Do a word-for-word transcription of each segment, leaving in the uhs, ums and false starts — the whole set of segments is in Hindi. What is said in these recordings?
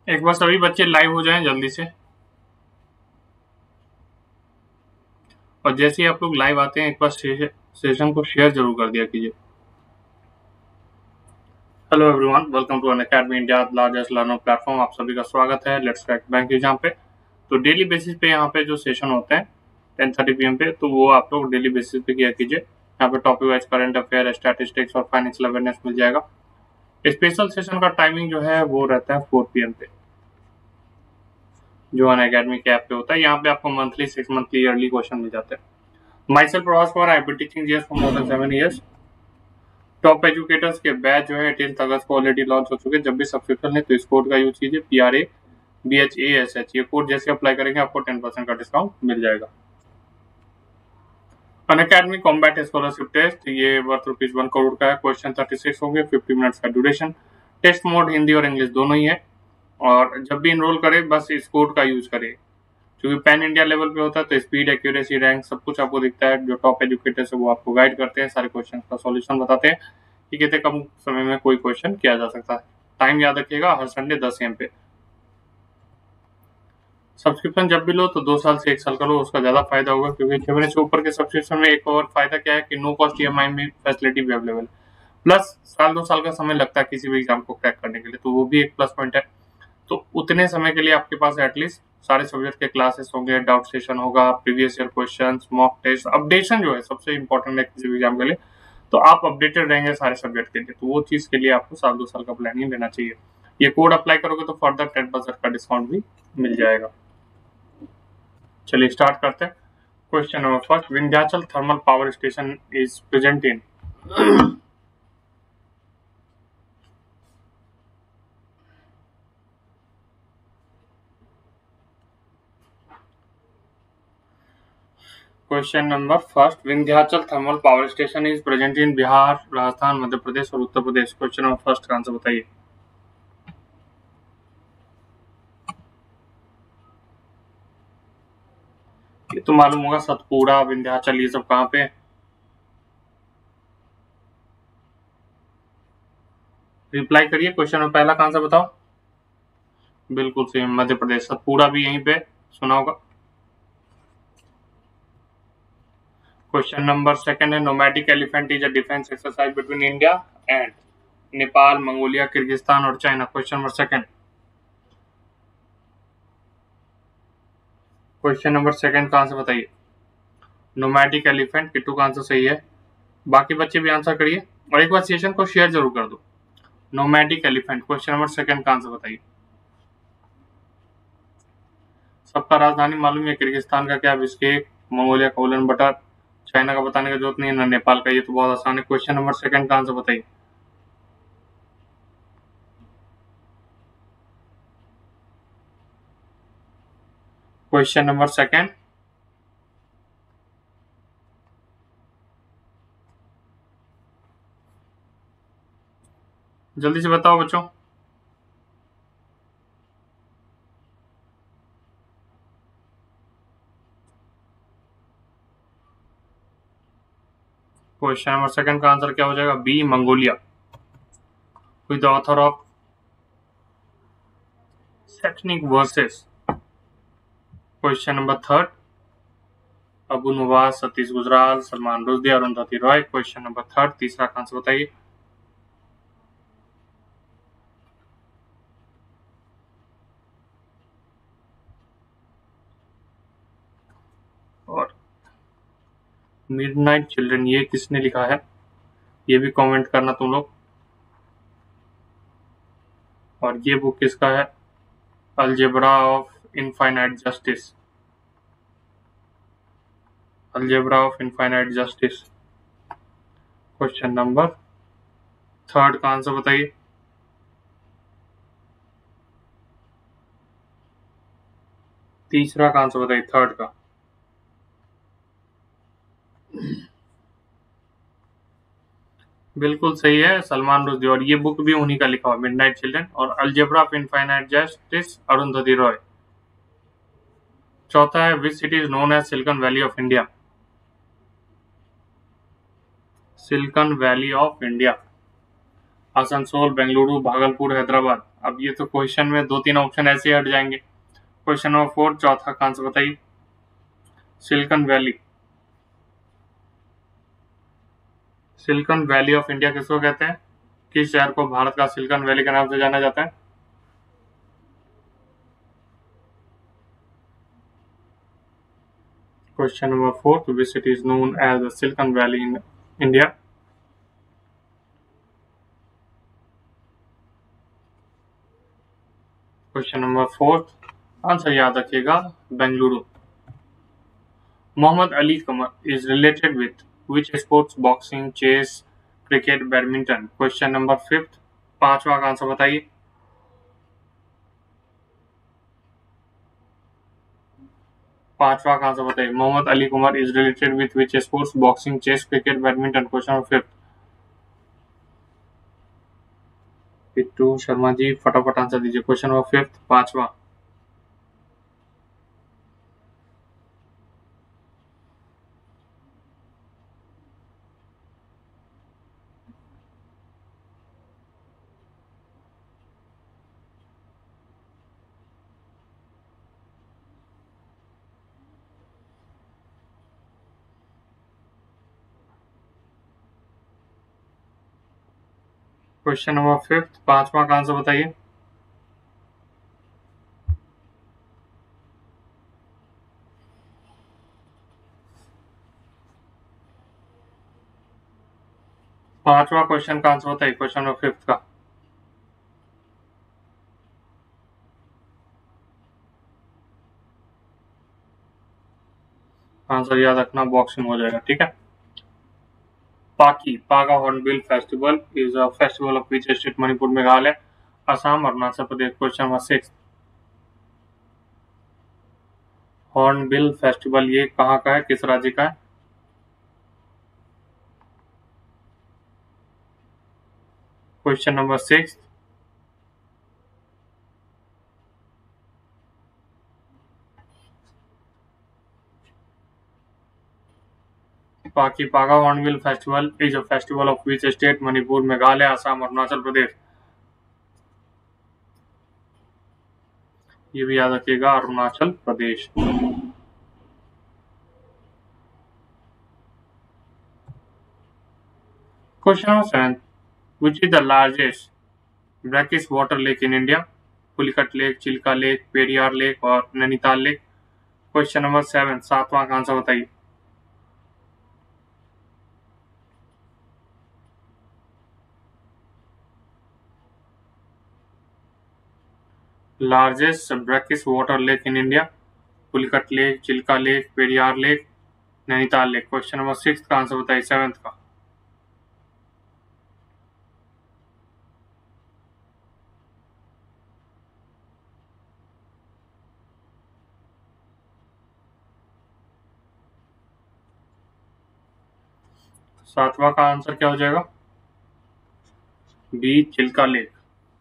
एक बार सभी बच्चे लाइव हो जाएं जल्दी से। और जैसे ही आप लोग लाइव आते हैं एक बार सेशन को शेयर जरूर कर दिया कीजिए। Hello everyone, welcome to Unacademy India largest learning platform. आप सभी का स्वागत है लेट्स क्रैक बैंक एग्जाम पे। तो डेली बेसिस पे यहाँ पे जो सेशन होते हैं टेन थर्टी पी एम पे, तो वो आप लोग डेली बेसिस पे किया कीजिए। यहाँ पे topic wise current affair, statistics और फाइनेंशियल अवेयरनेस मिल जाएगा। स्पेशल सेशन का टाइमिंग जो है वो रहता है फोर पी एम पे, जो अनअकैडमी के ऐप पे होता है। यहाँ पे आपको monthly, six monthly, yearly question मिल जाते हैं। Myself Prabhas Kumar, I have been teaching GS for more than seven years. Top educators के बैच जो है एटीन अगस्त को ऑलरेडी लॉन्च हो चुके हैं। जब भी सब्सक्रिप्शन है तो इस कोड का यूज कीजिए, P R A B H A S H. ये कोड जैसे अप्लाई करेंगे आपको टेन परसेंट का डिस्काउंट मिल जाएगा। अनअकैडमी कॉम्बैट स्कॉलरशिप टेस्ट, ये वर्थ रुपीज वन करोड़ का है। क्वेश्चन थर्टी सिक्स होंगे, फिफ्टी मिनट्स का ड्यूरेशन। टेस्ट मोड हिंदी और इंग्लिश दोनों ही है। और जब भी इनरोल करें बस इस कोड का यूज करें, क्योंकि पैन इंडिया लेवल पे होता है तो स्पीड, एक्यूरेसी, रैंक सब कुछ आपको दिखता है। जो टॉप एजुकेटर्स है वो आपको गाइड करते हैं, सारे क्वेश्चन का सॉल्यूशन बताते हैं कि कितने कम समय में कोई क्वेश्चन किया जा सकता है। टाइम याद रखिएगा, हर संडे दस एम पे। सब्सक्रिप्शन जब भी लो तो दो साल से एक साल का लो, उसका ज्यादा फायदा होगा, क्योंकि छह महीने से ऊपर के सब्सक्रिप्शन में एक और फायदा क्या है कि no cost E M I में फैसिलिटी भी अवेलेबल है। प्लस साल दो साल का समय लगता है किसी भी एग्जाम को क्रैक करने के लिए, तो वो भी एक प्लस पॉइंट है। तो उतने समय के लिए आपके पास एटलीस्ट सारे सब्जेक्ट के क्लासेस होंगे, डाउट सेशन होगा, previous year questions, mock test, updation जो है सबसे इंपॉर्टेंट है किसी भी एग्जाम के लिए। तो आप अपडेटेड रहेंगे सारे सब्जेक्ट के लिए, तो वो चीज के लिए आपको साल दो साल का प्लानिंग लेना चाहिए। ये कोड अप्लाई करोगे तो फर्दर टेन परसेंट का डिस्काउंट भी मिल जाएगा। चलिए स्टार्ट करते हैं। Question number first, Vindhyachal thermal power station is present in. Question number first, Vindhyachal thermal power station is present in Bihar, Rajasthan, Madhya Pradesh और Uttar Pradesh. Question number first का आंसर बताइए। ये तो मालूम होगा, सतपुड़ा, विंध्याचल, ये सब कहाँ पे है? रिप्लाई करिए। क्वेश्चन में पहला का आंसर बताओ। बिल्कुल सही, मध्य प्रदेश, सतपुड़ा भी यहीं पे सुना होगा। क्वेश्चन नंबर सेकंड है, nomadic elephant is a defence exercise between India and Nepal, Mongolia, Kyrgyzstan और China. Question number second. Question number second का आंसर बताइए। नोमैडिक एलिफेंट, किट्टू का आंसर सही है। बाकी बच्चे भी आंसर करिए और एक बार सेशन को शेयर जरूर कर दो। Nomadic elephant, question number second का आंसर बताइए। सबका राजधानी मालूम है, किर्गिस्तान का क्या, बिश्केक, मंगोलिया का उलन बटर, चाइना का बताने का जरूरत नहीं है, ना नेपाल का, ये तो बहुत आसान है। क्वेश्चन नंबर सेकंड का आंसर बताइए। Question number second. जल्दी से बताओ बच्चों। क्वेश्चन नंबर सेकंड का आंसर क्या हो जाएगा? B, Mongolia. Who is the author of Secnic Verses? Question number third, Abu Nawaz, Satish Gujral, Salman Rushdie, Arundhati Roy. Question number third, तीसरा का आंसर बताइए। और मिडनाइट चिल्ड्रन, ये किसने लिखा है, ये भी कमेंट करना तुम लोग। और ये बुक किसका है? Algebra of Infinite Justice. Algebra of Infinite Justice. Question number third का आंसर बताइए। तीसरा का आंसर बताइए, थर्ड का। बिल्कुल सही है, सलमान रुश्दी। और ये बुक भी उन्हीं का लिखा हुआ, मिडनाइट चिल्ड्रन। और Algebra of Infinite Justice, Arundhati Roy. चौथा है, which city is known as Silicon Valley of India. Silicon Valley of India. Asansol, Bengaluru, Bhagalpur, Hyderabad. अब ये तो क्वेश्चन में दो तीन ऑप्शन ऐसे हट जाएंगे। क्वेश्चन नंबर फोर, चौथा का आंसर बताइए। Silicon Valley. Silicon Valley of India किसको कहते हैं? किस शहर को भारत का सिलिकॉन वैली के नाम से जाना जाता है? Question number four, which city is known as the Silicon Valley in India? Question number fourth, answer याद रखिएगा, Bengaluru. Mohammad Ali Qamar is related with which sports? Boxing, chess, cricket, badminton. Question number fifth, पांचवा का आंसर बताइए। पांचवा का आंसर बताइए। Mohammad Ali Kumar is related with which sports? Boxing, chess, cricket, badminton. Question number fifth. Pittu Sharma ji फटाफट आंसर दीजिए। क्वेश्चन नंबर फिफ्थ, पांचवा। क्वेश्चन नंबर फिफ्थ, पांचवा का आंसर बताइए। पांचवा क्वेश्चन का आंसर बताइए। क्वेश्चन नंबर फिफ्थ का आंसर याद रखना, बॉक्सिंग हो जाएगा, ठीक है। Pakke, Paga hornbill festival is a festival of which state? Manipur, Meghalaya, Assam, Arunachal Pradesh. Question number six, hornbill festival ये कहाँ का है, किस राज्य का है? Question number six, Pakke Paga hornbill festival is a festival of which state? Manipur, Meghalaya, Assam, Arunachal Pradesh. ये भी याद रखिएगा, Arunachal Pradesh. Question number seven, which is the largest brackish water lake in India? Pulicat lake, Chilika lake, Periyar lake और Nainital lake. Question number seven, सातवां का आंसर बताइए। Largest brackish water lake in India, Pulicat lake, Chilika lake, Periyar lake, Nainital lake. Question number six का आंसर बताइए, सेवेंथ का। सातवां का आंसर क्या हो जाएगा? B, Chilika lake.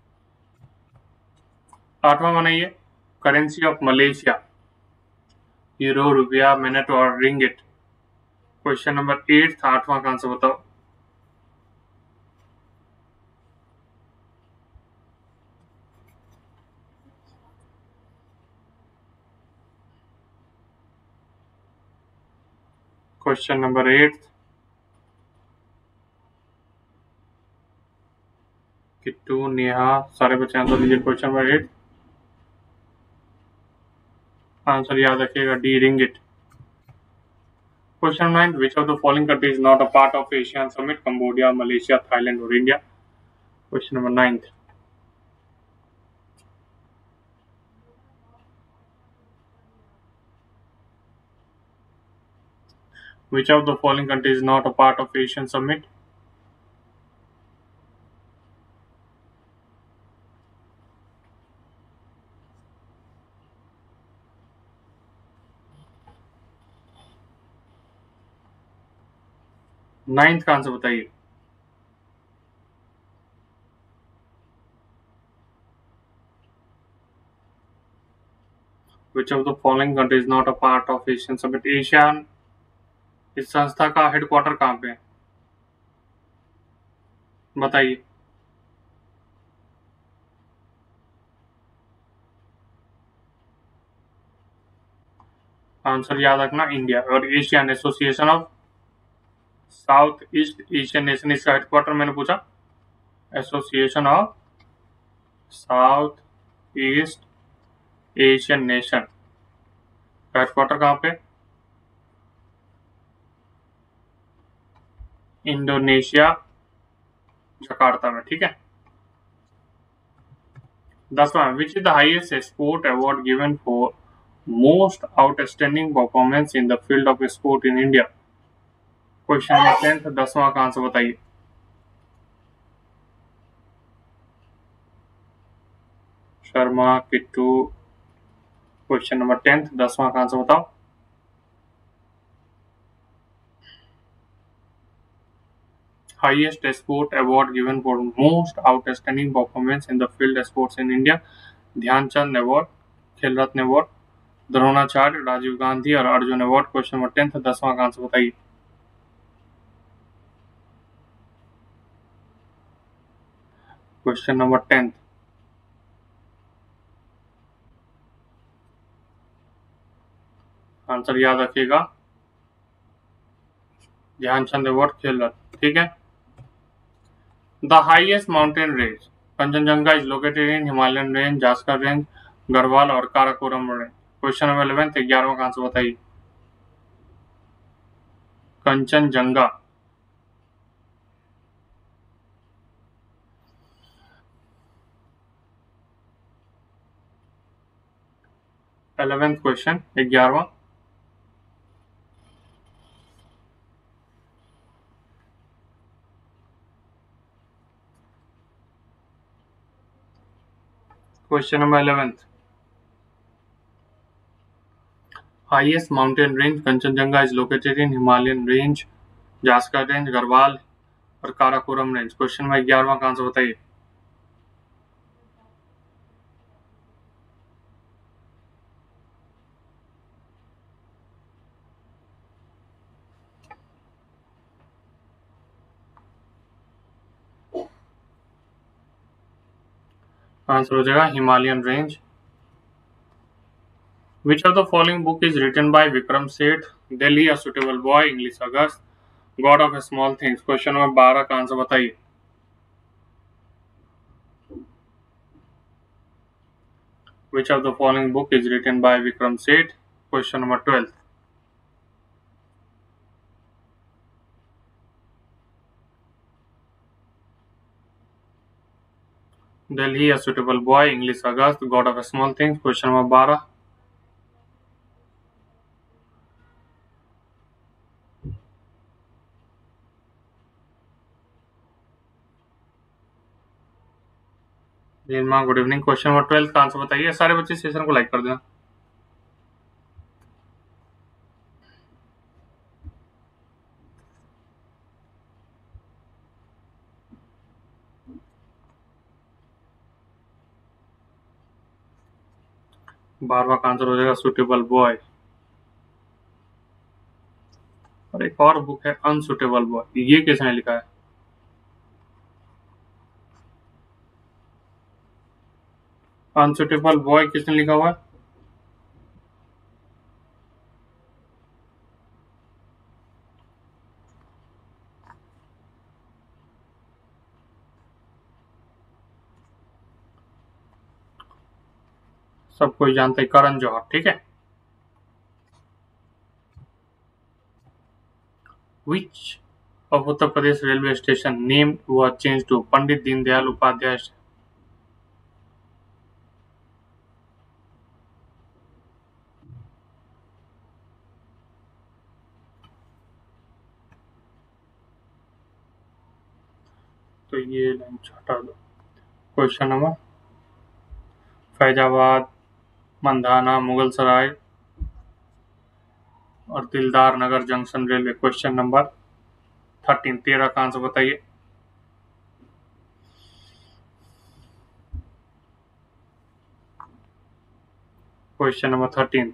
आठवां बनाइए, करेंसी ऑफ मलेशिया, यूरो, रुपया, मिनट और रिंगिट। क्वेश्चन नंबर एट, आठवां का आंसर बताओ। Question number eight, Kittu, Neha, सारे बच्चे आंसर दीजिए। क्वेश्चन नंबर एट, आंसर याद रखिएगा, D, ringgit. Question nine, which of the following country is not a part of Asian summit? Cambodia, Malaysia, Thailand और India. Question number ninth, which of the following country is not a part of Asian Summit? Ninth का आंसर बताइए। Which of the following country is not a part of Asian Summit? ASEAN, इस संस्था का हेडक्वार्टर कहाँ पे है? बताइए। आंसर याद रखना इंडिया। और Asian association of south east Asian nation, इसका हेडक्वार्टर मैंने पूछा, association of south east Asian nation, headquarter कहाँ पे? इंडोनेशिया, जकार्ता में, ठीक है। दसवां, which is the highest sport award given for most outstanding performance in the field of sport in India? Question number tenth, दसवां का आंसर बताइए। Sharma, Kittu, question number tenth, दसवां का आंसर बताओ। Highest sport award given for most outstanding performance in the field sports in India, Dhyan Chand award, Khel Ratna award, Dronacharya, Rajiv Gandhi और Arjun award. Question number tenth, दसवां का आंसर बताइए। क्वेश्चन नंबर टेंथ, आंसर याद रखिएगा, ध्यानचंद अवार्ड, खेल रत्न, ठीक है। The highest mountain range, Kanchenjunga is located in Himalayan range, Zanskar range, Garhwal और Karakoram range. Question number eleventh, ग्यारहवां का आंसर बताइए। कंचनजंगा, इलेवेंथ क्वेश्चन, ग्यारहवां। Question number eleventh, highest mountain range Kanchenjunga is located in Himalayan range, Zanskar range, Garhwal और काराकोरम रेंज। क्वेश्चन नंबर ग्यारहवां का आंसर बताइए। आंसर हो जाएगा Himalayan range. Which of the following book is written by Vikram Seth? Delhi, A Suitable Boy, English August, God of Small Things। Question number बारह का आंसर बताइए। Which of the following book is written by Vikram Seth? Question number twelve. Delhi, A Suitable Boy, English August, God of Small Things। Question number बारह। Good evening. Question number twelfth का आंसर बताइए। सारे बच्चे सेशन को लाइक कर देना। बारहवां का आंसर हो जाएगा सुटेबल बॉय। और एक और बुक है अनसुटेबल बॉय, ये किसने लिखा है? अनसुटेबल बॉय किसने लिखा हुआ है? सब कोई जानते हैं, करण जौहर, ठीक है। Which of Uttar Pradesh railway station name was changed to Pandit Deendayal Upadhyay? तो ये लाइन हटा दो। क्वेश्चन नंबर, फैजाबाद, मंधाना, मुगल सराय और Dildar Nagar junction railway. Question number thirteen, तेरह का आंसर बताइए। क्वेश्चन नंबर थर्टीन,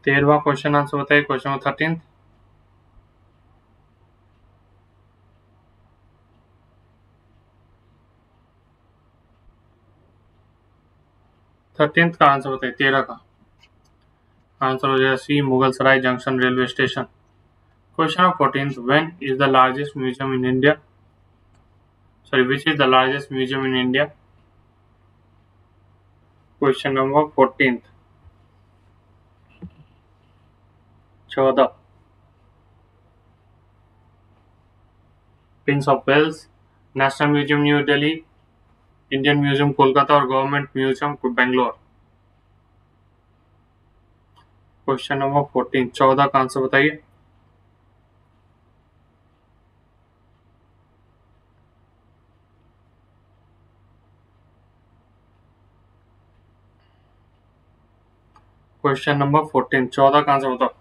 तेरहवा क्वेश्चन आंसर बताइए, क्वेश्चन नंबर थर्टीन। थर्टीन का आंसर बताइए, तेरह का आंसर हो जाएगा C, Mughal Sarai junction railway station. Question number fourteen, when is the largest museum in India, sorry which is the largest museum in India. Question number fourteen, चौदह, Prince of Wales, national museum New Delhi, Indian museum Kolkata और government museum Bangalore. Question number fourteen, चौदह का आंसर बताइए। क्वेश्चन नंबर फोर्टीन, चौदह का आंसर बताओ।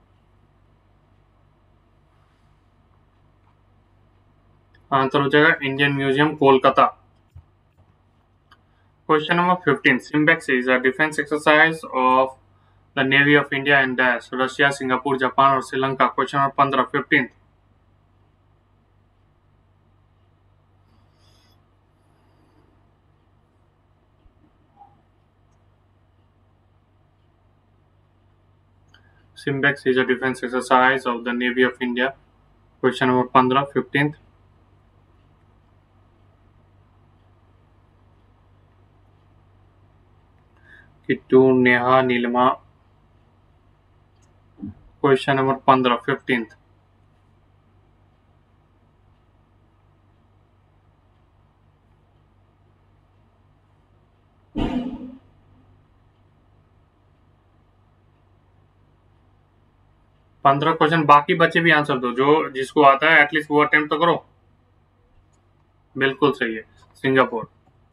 आंसर हो जाएगा Indian museum Kolkata. Question number fifteen, Simbex is a defence exercise of the navy of India and dash, Russia, Singapore, Japan और श्रीलंका। क्वेश्चन नंबर पंद्रह, fifteen. Simbex is a defense exercise of the Navy of India. Question number पंद्रह, fifteenth. Kittu, Neha, Nilima. Question number पंद्रह, fifteenth. पंद्रह क्वेश्चन, बाकी बच्चे भी आंसर दो, जो जिसको आता है एटलीस्ट वो अटेम्प्ट तो करो। बिल्कुल सही है, Singapore.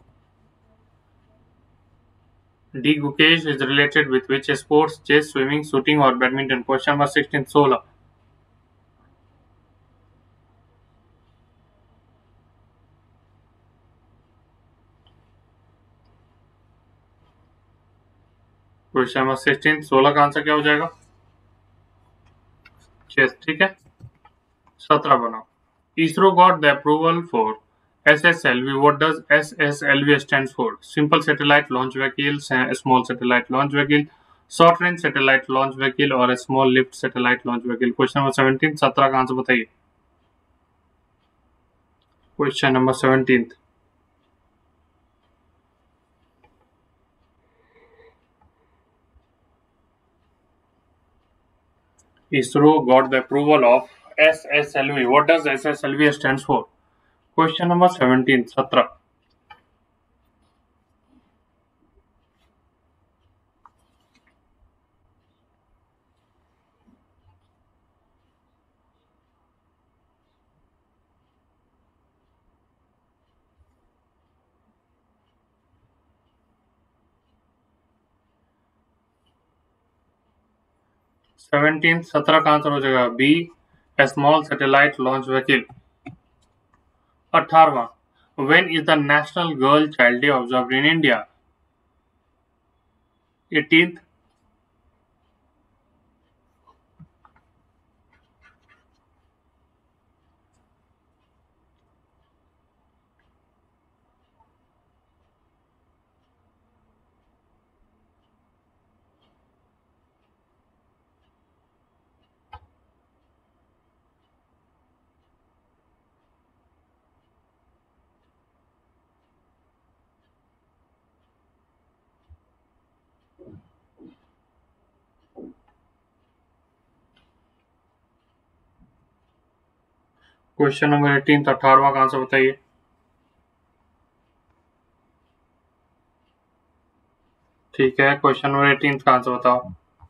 D Gukesh is related with which sports, chess, swimming, shooting और बैडमिंटन। क्वेश्चन नंबर सिक्सटीन, सोलह। क्वेश्चन नंबर सिक्सटीन, सोलह का आंसर क्या हो जाएगा? चेस, ठीक है। सत्रह बनाओ। ISRO got the approval for S S L V. What does S S L V stands for? Simple Satellite Launch Vehicle, Small Satellite Launch Vehicle, Short Range Satellite Launch Vehicle और Small Lift Satellite Launch Vehicle. Question number seventeen, सत्रह का आंसर बताइए। Question number seventeen, ISRO got the approval of S S L V. What does S S L V stands for? Question number seventeen, सत्रह। सेवनटीन, सत्रह का आंसर हो जाएगा B, small satellite launch vehicle. अठारहवां, when is the national girl child day observed in India? Eighteenth. Question number eighteen, अठारहवां का आंसर बताइए। ठीक है, क्वेश्चन नंबर एटीन का आंसर बताओ।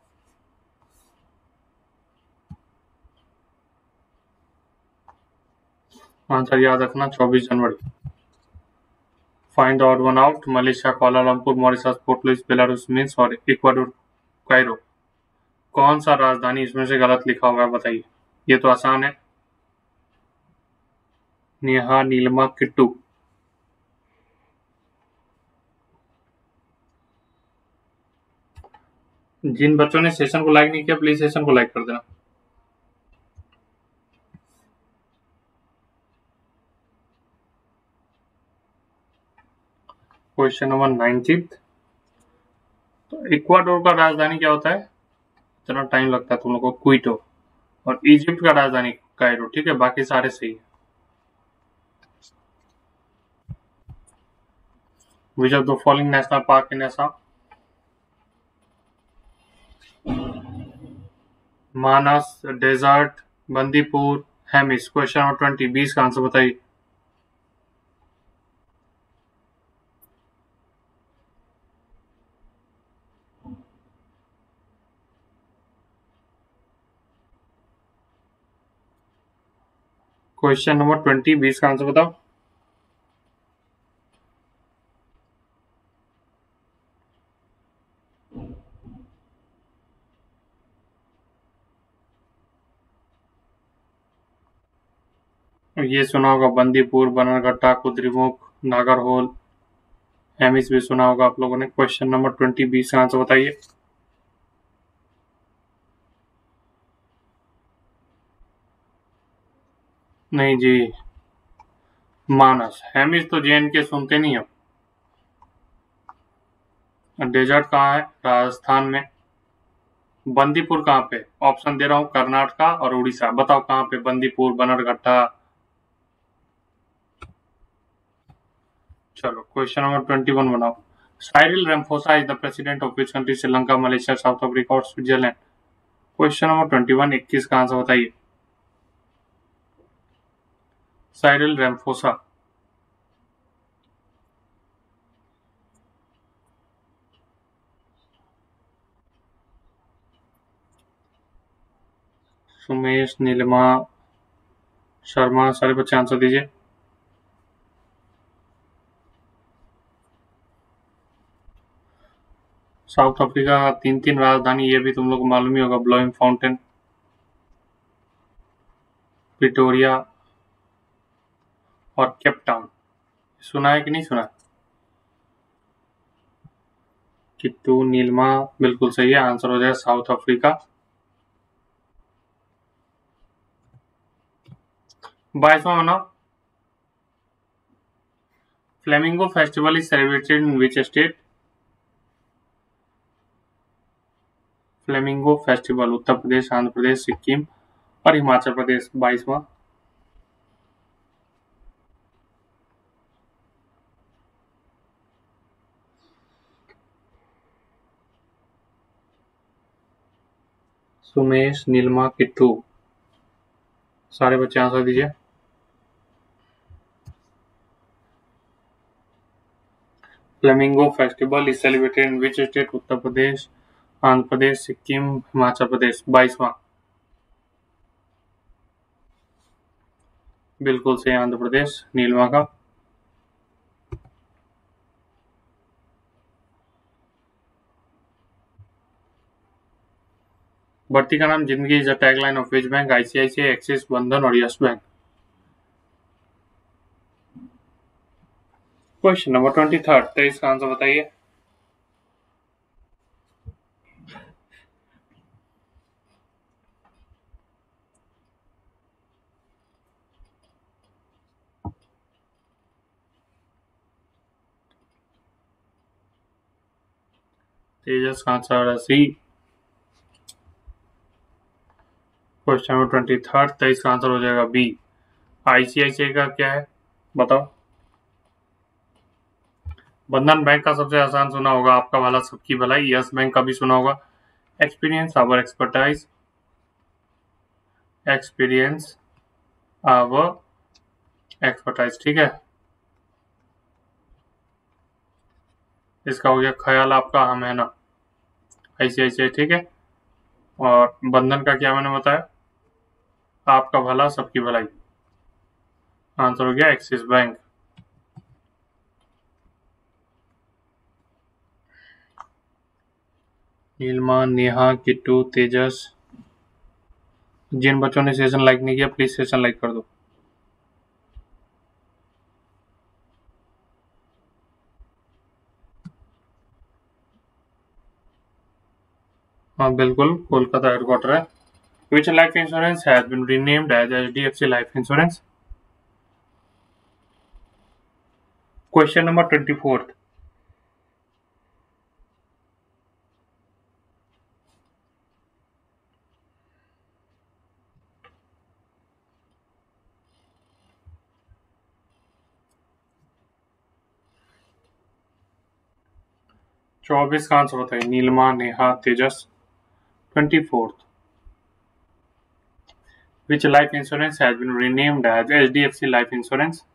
आंसर याद रखना, चौबीस जनवरी। Find the odd one out. Malaysia, Kuala Lumpur, Mauritius, Port Louis, Belarus, Minsk और इक्वाडोर, कायरो। कौन सा राजधानी इसमें से गलत लिखा हुआ है बताइए। ये तो आसान है। नेहा, नीलिमा, किट्टू। जिन बच्चों ने सेशन को लाइक नहीं किया प्लीज सेशन को लाइक कर देना। क्वेश्चन नंबर नाइनटीन्थ, तो इक्वाडोर का राजधानी क्या होता है? इतना टाइम लगता है तुम लोग को, क्विटो। और इजिप्ट का राजधानी कायरो। ठीक है, बाकी सारे सही है। Which of the following national park in Assam? Manas, desert, Bandipur, Hemis. Question number twenty, बीस का आंसर बताइए। क्वेश्चन नंबर ट्वेंटी, बीस का आंसर बताओ। ये सुना होगा बंदीपुर, बनरघट्टा, कुद्रेमुख, नागरहोल, हेमिस भी सुना होगा आप लोगों ने। क्वेश्चन नंबर ट्वेंटी, बीस का आंसर बताइए। नहीं जी, मानस। हेमिस तो जे एंड के सुनते नहीं हो। डेजर्ट कहाँ है? राजस्थान में। बंदीपुर कहाँ पे? ऑप्शन दे रहा हूँ, कर्नाटका और उड़ीसा। बताओ कहाँ पे बंदीपुर, बनरघट्टा? चलो क्वेश्चन नंबर ट्वेंटी वन बनाओ। Cyril Ramaphosa is the president of which country? Sri Lanka, Malaysia, south Africa और Switzerland. Question number twenty one, इक्कीस का आंसर बताइए। Cyril Ramaphosa. सुमेश, नीलिमा, शर्मा, सारे बच्चे आंसर दीजिए। साउथ अफ्रीका का तीन तीन राजधानी, ये भी तुम लोग को मालूम ही होगा। ब्लोइंग फाउंटेन, प्रिटोरिया और केप टाउन। सुना है कि नहीं सुना? किट्टू, नीलमा, बिल्कुल सही है। आंसर हो जाएगा साउथ अफ्रीका। बाईसवां बनाओ। Flamingo festival is celebrated in which state? Flamingo festival Uttar Pradesh, Andhra Pradesh, Sikkim और हिमाचल प्रदेश। बाईसवां। सुमेश, नीलमा, किट्टू, सारे बच्चे आंसर दीजिए। Flamingo festival is celebrated in which state? Uttar Pradesh, Andhra Pradesh, Sikkim, Himachal Pradesh. बाईसवां। बिल्कुल सही, आंध्र प्रदेश, नीलमा का। बढ़ती का नाम जिंदगी is the tagline of which bank? ICICI, Axis, Bandhan और Yes Bank. Question number twenty third, तेईस का आंसर बताइए। तेजस का answer C. Question number twenty third, तेईस का आंसर हो जाएगा बी। आईसीआईसीआई का क्या है बताओ? बंधन बैंक का सबसे आसान सुना होगा, आपका भला सबकी भलाई। यस बैंक का भी सुना होगा, experience our expertise, experience our expertise. ठीक है, इसका हो गया ख्याल आपका हम है ना, आईसीआईसीआई। ठीक है, और बंधन का क्या मैंने बताया? आपका भला सबकी भलाई। आंसर हो गया एक्सिस बैंक। नीलमा, नेहा, किट्टू, तेजस, जिन बच्चों ने सेशन लाइक नहीं किया प्लीज सेशन लाइक कर दो। हाँ बिल्कुल, कोलकाता हेडक्वार्टर है। Which life insurance has been renamed as H D F C Life Insurance? Question number twenty-fourth. चौबीस का आंसर बताइए। Nilma, Neha, Tejas. Twenty-fourth. Which life insurance has been renamed as H D F C Life Insurance?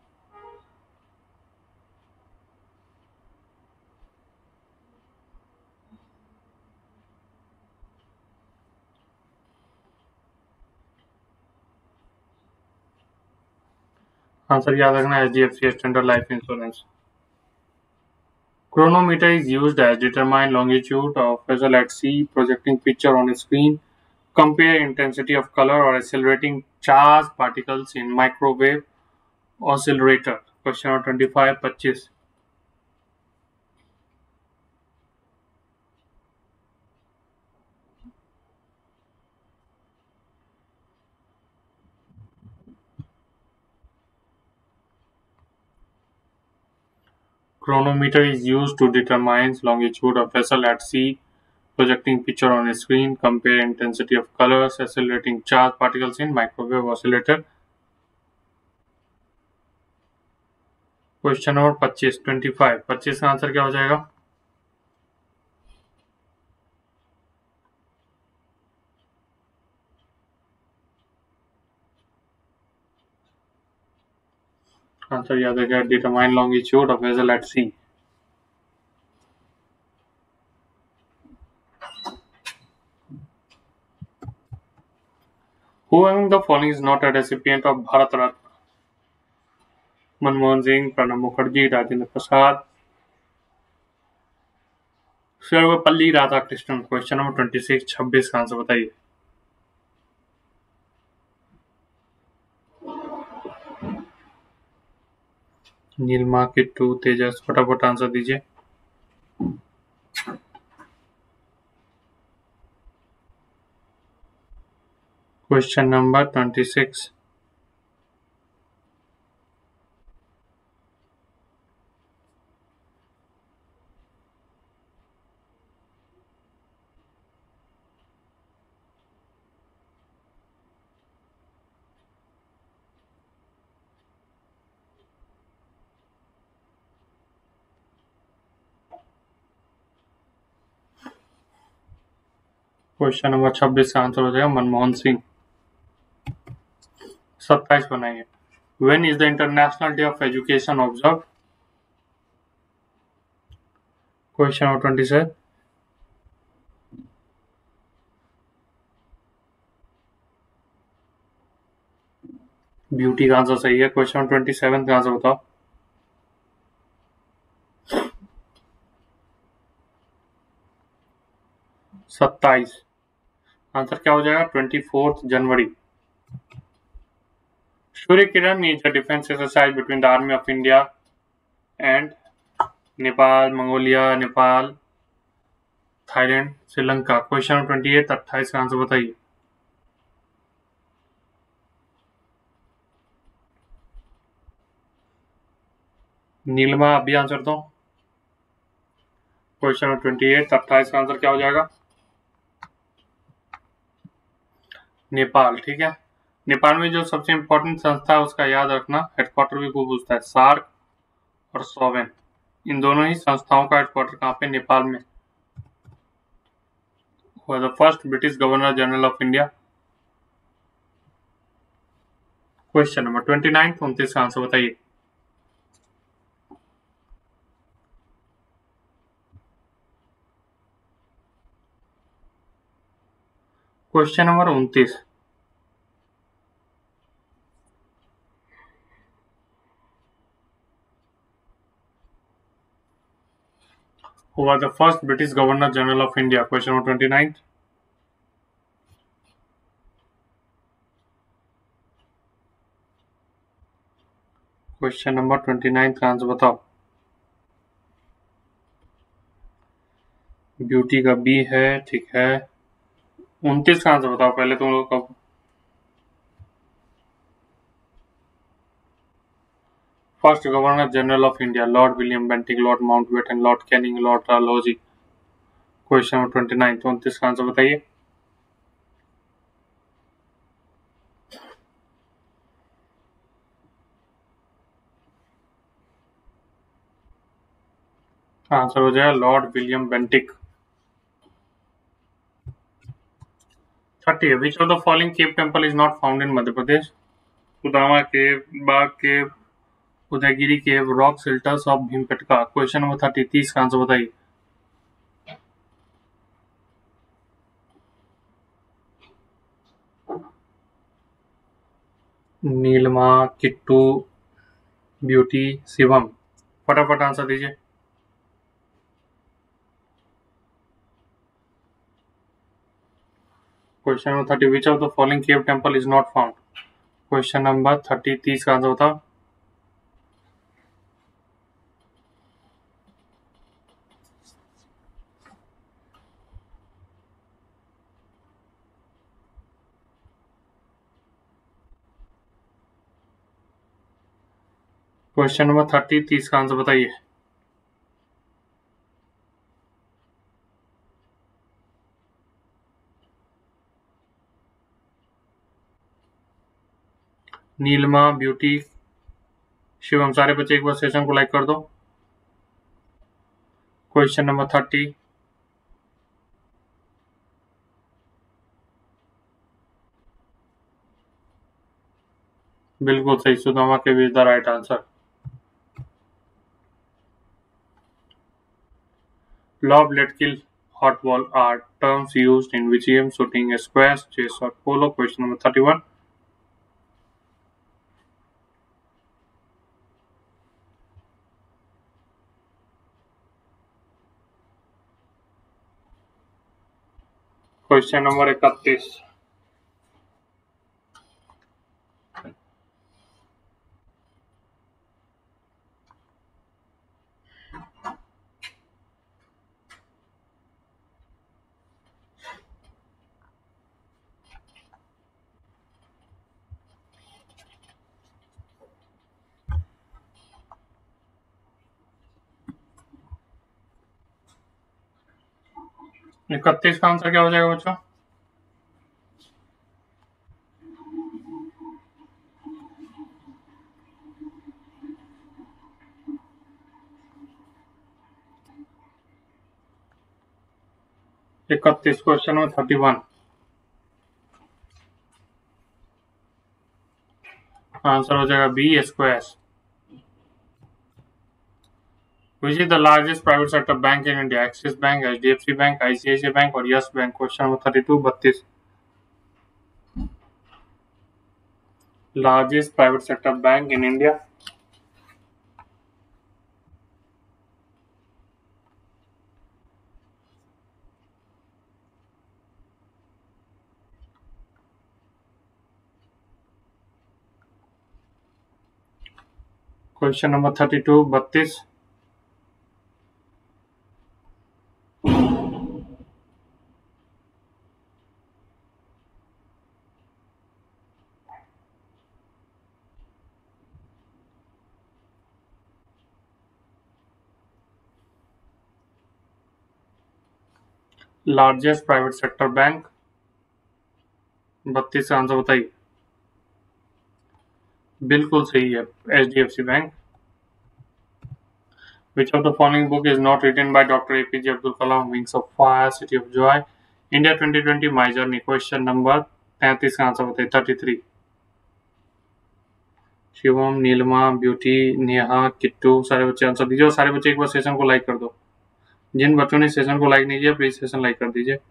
Answer याद रखना, H D F C Standard Life Insurance. Chronometer is used as determine longitude of vessel at sea, projecting picture on a screen, compare intensity of color or accelerating charged particles in microwave oscillator. Question number twenty-five, twenty-five. Chronometer is used to determine longitude of vessel at sea, projecting picture on a screen, compare intensity of colors, accelerating charged particles in microwave oscillator. Question number पच्चीस, ट्वेंटी फाइव, पच्चीस का आंसर क्या हो जाएगा? आंसर याद रखिए, determine longitude of vessel at sea. Who among the following is not a recipient of Bharat Ratna? Manmohan Singh, Pranab Mukherjee, Rajendra Prasad, Sarvepalli Radhakrishnan. Question number twenty six, छब्बीस का आंसर बताइए. नीलमा, किट्टू, तेजस, फटाफट आंसर दीजिए. Question number twenty six. Question number छब्बीस का आंसर हो जाएगा मनमोहन सिंह. सत्ताईस बनाइए. When is the International Day of Education observed? Question number twenty seven. Beauty का आंसर सही है. क्वेश्चन नंबर ट्वेंटी सेवन का आंसर बताओ. सत्ताईस. आंसर क्या हो जाएगा? ट्वेंटी फोर्थ जनवरी. Surya Kiran is a defense exercise between the Army of India and Nepal, Mongolia, Nepal, Thailand, Sri Lanka. Question number twenty eight, अट्ठाईस का आंसर बताइए. नीलमा, अभी आंसर दो. क्वेश्चन नंबर ट्वेंटी एट, अट्ठाईस का आंसर क्या हो जाएगा? नेपाल. ठीक है. नेपाल में जो सबसे इम्पोर्टेंट संस्था है उसका याद रखना, हेडक्वार्टर भी खूब पूछता है. सार्क और सोवेन, इन दोनों ही संस्थाओं का हेडक्वार्टर कहाँ पे? नेपाल में. हुआ the first British governor general of India. Question number twenty nine, उनतीस का आंसर बताइए. क्वेश्चन नंबर उनतीस. Who was the first British Governor General of India? Question number twenty-nine. Question number twenty nine का आंसर बताओ. ब्यूटी का बी है, ठीक है। उनतीस कहाँ से बताओ पहले तुम लोग कब। First governor general of India lord William Bentinck, lord Mountbatten, lord Canning, lord Dalhousie. Question number twenty nine, तो उनतीस का आंसर बताइए। आंसर हो जाएगा lord William Bentinck. Thirty, which of the following cave temple is not found in Madhya Pradesh? Sudama cave, Bagh cave, Udayagiri cave, rock shelters of Bhimbetka. Question number thirty, तीस का आंसर बताइए। नीलमा, किट्टू, ब्यूटी, शिवम। फटाफट आंसर दीजिए। Question number thirty, which of the following cave temple is not found? Question number thirty, तीस का आंसर बताओ। क्वेश्चन नंबर थर्टी, तीस का आंसर बताइए। नीलमा, ब्यूटी, शिवम, सारे बच्चे एक बार सेशन को लाइक कर दो। क्वेश्चन नंबर थर्टी, बिल्कुल सही, Sudama cave is the right answer. Lob, lead kill, hot ball are terms used in which game? Shooting, squash, chess or polo. Question number thirty-one. Question number इकतीस। इकतीस का आंसर क्या हो जाएगा बच्चों? इकतीस, question number thirty one. Answer हो जाएगा B, squash. Which is the largest private sector bank in India? Axis Bank, H D F C Bank, I C I C I Bank और Yes Bank. Question number thirty-two, बत्तीस। Largest private sector bank in India? Question number thirty-two, बत्तीस। लार्जेस्ट प्राइवेट सेक्टर बैंक, बत्तीस का आंसर बताइए। बिल्कुल सही है, H D F C bank. Which of the following book is not written by Doctor A P J Abdul Kalam? Wings of Fire, City of Joy, India twenty twenty, My Journey. Question number तैंतीस का आंसर बताइए। Thirty three. Shivam, Nilma, Beauty, Neha, Kittu, सारे बच्चे आंसर दीजिए और सारे बच्चे एक बार सेशन को लाइक कर दो। जिन बच्चों ने सेशन को लाइक नहीं किया प्लीज सेशन लाइक कर दीजिए।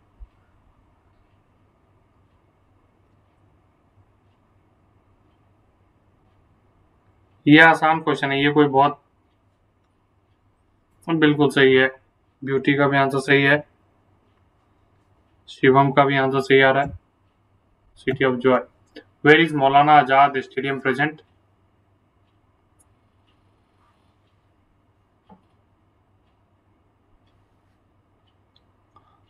ये आसान क्वेश्चन है, ये कोई बहुत बिल्कुल सही है। ब्यूटी का भी आंसर सही है, शिवम का भी आंसर सही आ रहा है। City of joy. Where is Maulana Azad stadium present?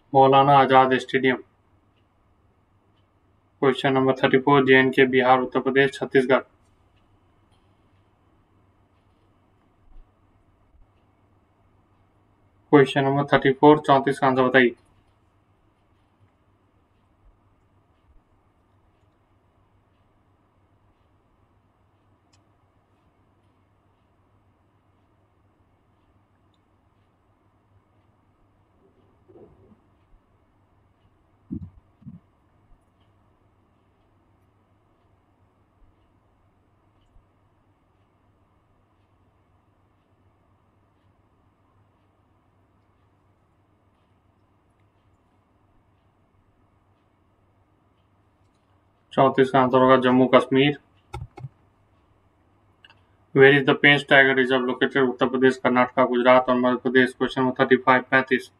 Maulana Azad stadium. Question number thirty four J and K Bihar, Uttar Pradesh, Chhattisgarh. Question number thirty four चौंतीस का आंसर बताइए। चौंतीस का आंसर होगा Jammu Kashmir. Where is the Pench tiger reserve located, Uttar Pradesh, Karnataka, Gujarat और Madhya Pradesh. Question number thirty five पैंतीस।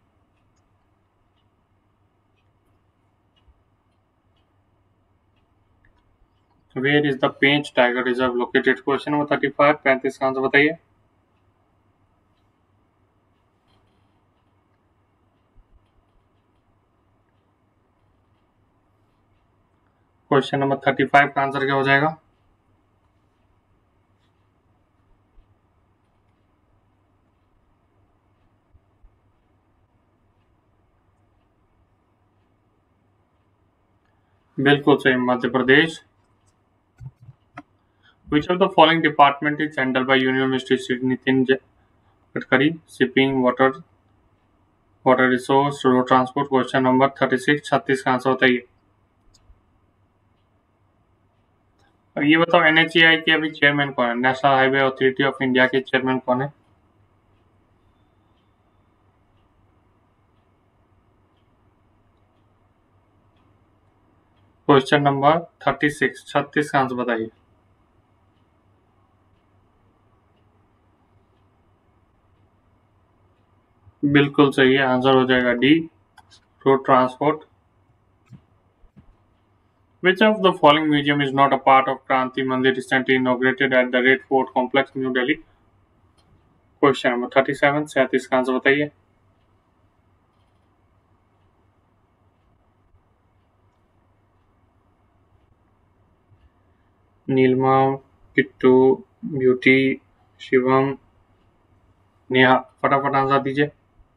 Where is the Pench tiger reserve located. Question number thirty five पैंतीस का आंसर बताइए। क्वेश्चन नंबर थर्टी फाइव का आंसर क्या हो जाएगा? बिल्कुल सही, Madhya Pradesh. Which of the following department is handled by Union Ministry? Nitin Gadkari, shipping, water water resource, road transport. Question number thirty six छत्तीस का आंसर बताइए। ये बताओ एन एच ए आई के अभी चेयरमैन कौन है? National highway authority of India के चेयरमैन कौन है? क्वेश्चन नंबर थर्टी सिक्स छत्तीस का आंसर बताइए। बिल्कुल सही है, आंसर हो जाएगा D, road transport. Which of the following museum is not a part of Kranti Mandir recently inaugurated at the Red Fort Complex, New Delhi? Question number thirty seven सैंतीस का आंसर बताइए। नीलमा, किट्टू, ब्यूटी, शिवम, नेहा, फटाफट आंसर दीजिए।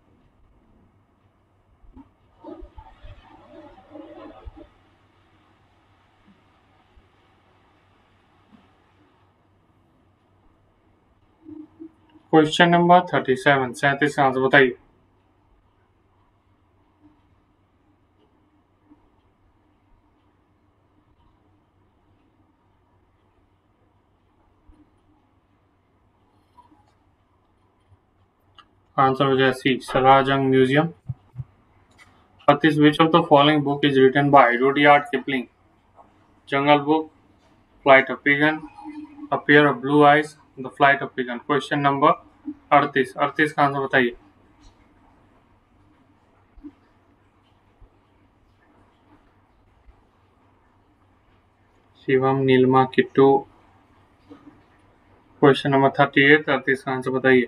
क्वेश्चन नंबर थर्टी सेवन सैंतीस का आंसर बताइए। आंसर हो जाए C, Salar Jung museum. thirty which of the following book is written by Rudyard Kipling? Jungle Book, Flight of Pigeon, A Pair of Blue Eyes, The Flight of Pigeon। Question number अड़तीस अड़तीस का आंसर बताइए। Shivam, Nilma, Kittu. Question number thirty eight अड़तीस का आंसर बताइए।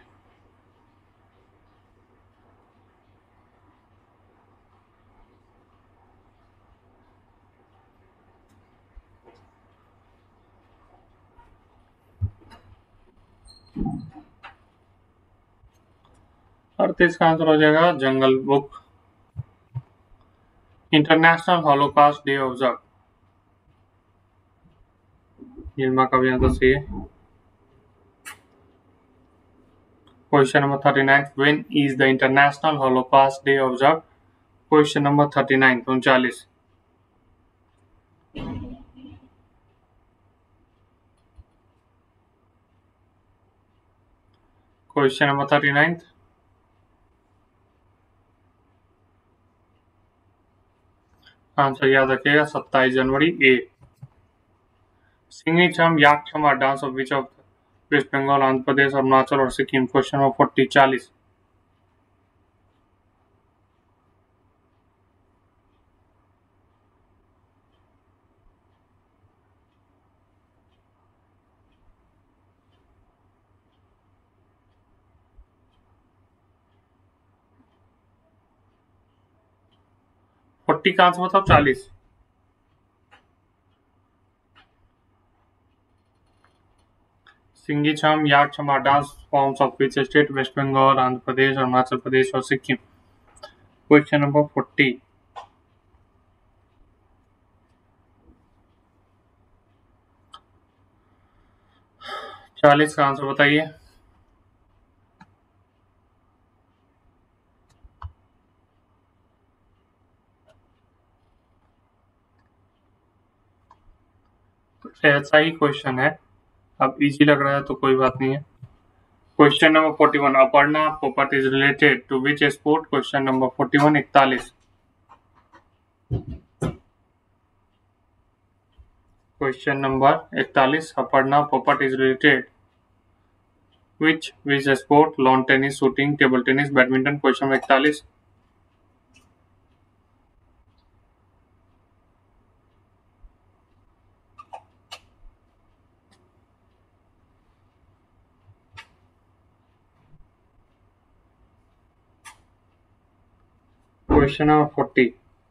अड़तीस का आंसर हो जाएगा jungle book. International holocaust day observe. Nilma का भी आंसर सही है। Question number thirty nine when is the international holocaust day observe? Question number thirty nine उनचालीस। Question number thirty nine answer याद रखिएगा सत्ताईस जनवरी A. Singhi Chham Yak Chham are dance of which of West Bengal, Andhra Pradesh, Arunachal और सिक्किम। क्वेश्चन नंबर फोर्टी चालीस। फोर्टी का आंसर बताओ। चालीस। सिंगीछम, याकछम are dance forms of which state? West Bengal, Andhra Pradesh, Arunachal Pradesh और सिक्किम। Question number forty. चालीस का आंसर बताइए। ऐसा ही क्वेश्चन है, अब इजी लग रहा है तो कोई बात नहीं है। Question number forty one, Aparna Popat is related to which sport? Question number forty one, इकतालीस। क्वेश्चन नंबर इकतालीस, Aparna Popat is related which which sport? Lawn tennis, shooting, table tennis, badminton. Question number इकतालीस। Question number forty.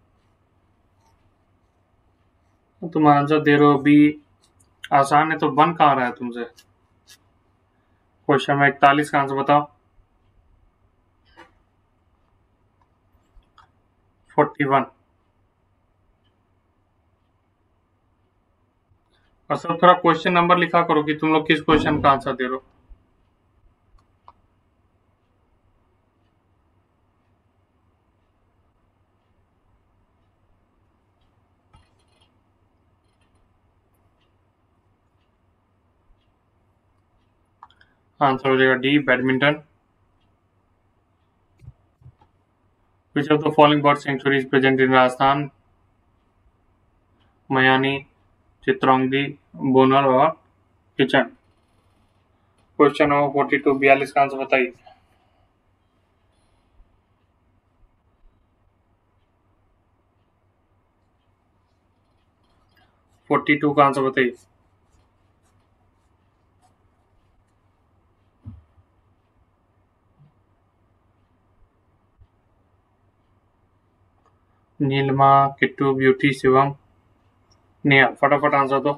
तुम आंसर दे रहे हो बी आसान है, तो बन कहाँ रहा है तुमसे। क्वेश्चन नंबर इकतालीस का आंसर बताओ। Forty one. और सब थोड़ा क्वेश्चन नंबर लिखा करो कि तुम लोग किस क्वेश्चन का आंसर दे रहे हो। आंसर हो जाएगा D, badminton. Which of the following bird sanctuary is present in Rajasthan? मयानी, चित्रौंगी, बोनल और किचन। क्वेश्चन नंबर फोर्टी टू, बयालीस का आंसर बताइए। फोर्टी टू का आंसर बताइए। नीलमा, किट्टू, ब्यूटी, शिवम, नेहा। फटाफट आंसर दो।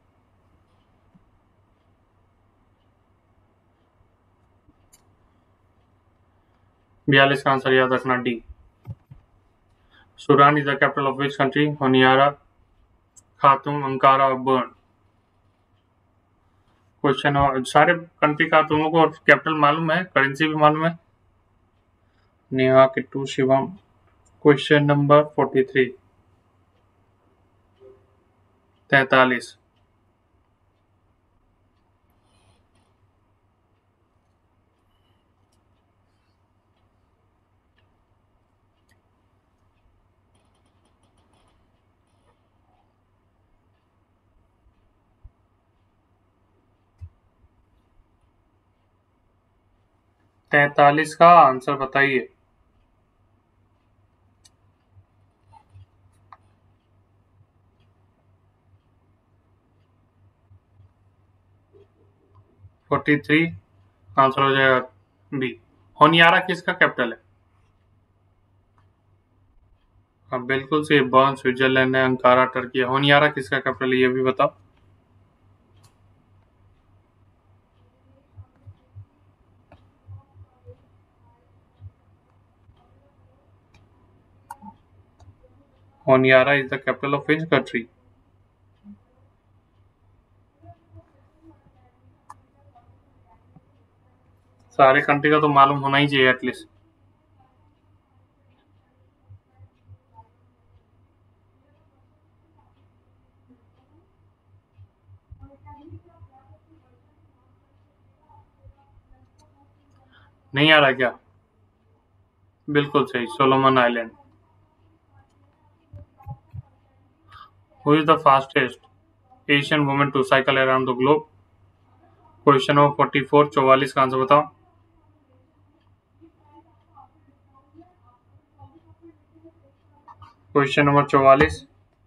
बयालीस का आंसर याद रखना D. Sudan is the capital of which country? Honiara, Khartoum, Ankara और बर्न। क्वेश्चन, सारे कंट्री का तुम लोग को कैपिटल मालूम है, करेंसी भी मालूम है? Neha, Kittu, Shivam. Question number forty three, तैतालीस। तैतालीस का आंसर बताइए। फोर्टी थ्री आंसर हो जाएगा बी। होनियारा किसका कैपिटल है? हाँ बिल्कुल सही, बर्न स्विट्जरलैंड है, अंकारा टर्की है। होनियारा किसका कैपिटल है ये भी बताओ। Honiara is the capital of which country? सारे कंट्री का तो मालूम होना ही चाहिए एटलीस्ट। नहीं आ रहा क्या? बिल्कुल सही, Solomon Island. Who is the fastest Asian women to cycle around the globe? Question number forty four, चौवालीस का आंसर बताओ। क्वेश्चन नंबर चौवालीस।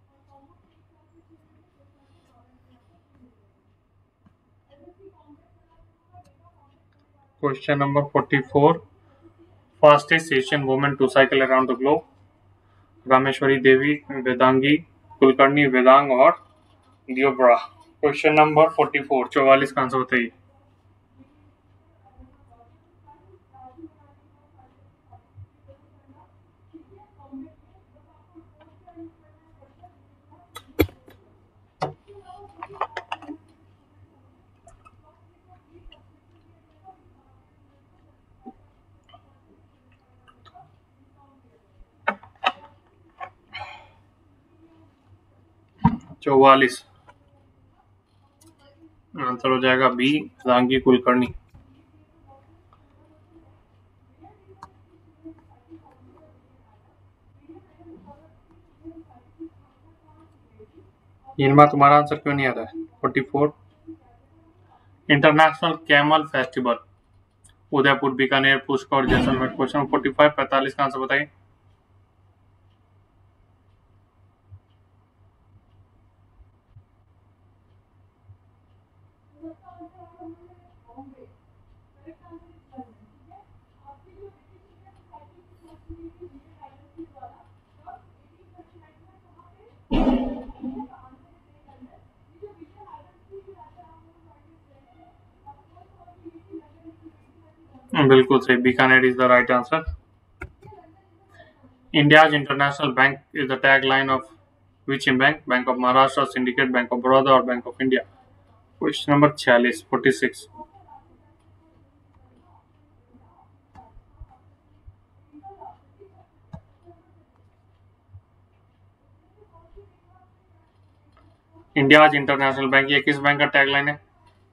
Question number forty four, fastest Asian women to cycle around the globe. Rameshwari Devi, Vedangi Kulkarni, Vedang और दियोबरा। क्वेश्चन नंबर फोर्टी फोर, चौवालीस का आंसर बताइए। चौवालीस आंसर हो जाएगा बी, वेदांगी कुलकर्णी। इनमें तुम्हारा आंसर क्यों नहीं आ रहा है? Forty four, international camel festival Udaipur, Bikaner, Pushkar और जैसलमेर। क्वेश्चन फोर्टी फाइव, पैंतालीस का आंसर बताइए। बिल्कुल सही, Bikaner is the right answer. India's international bank is the tagline of which bank? Bank of Maharashtra, Syndicate, Bank of Baroda or Bank of India? Question number छियालीस, forty-six. इंडियाज इंटरनेशनल बैंक, ये किस बैंक का टैगलाइन है?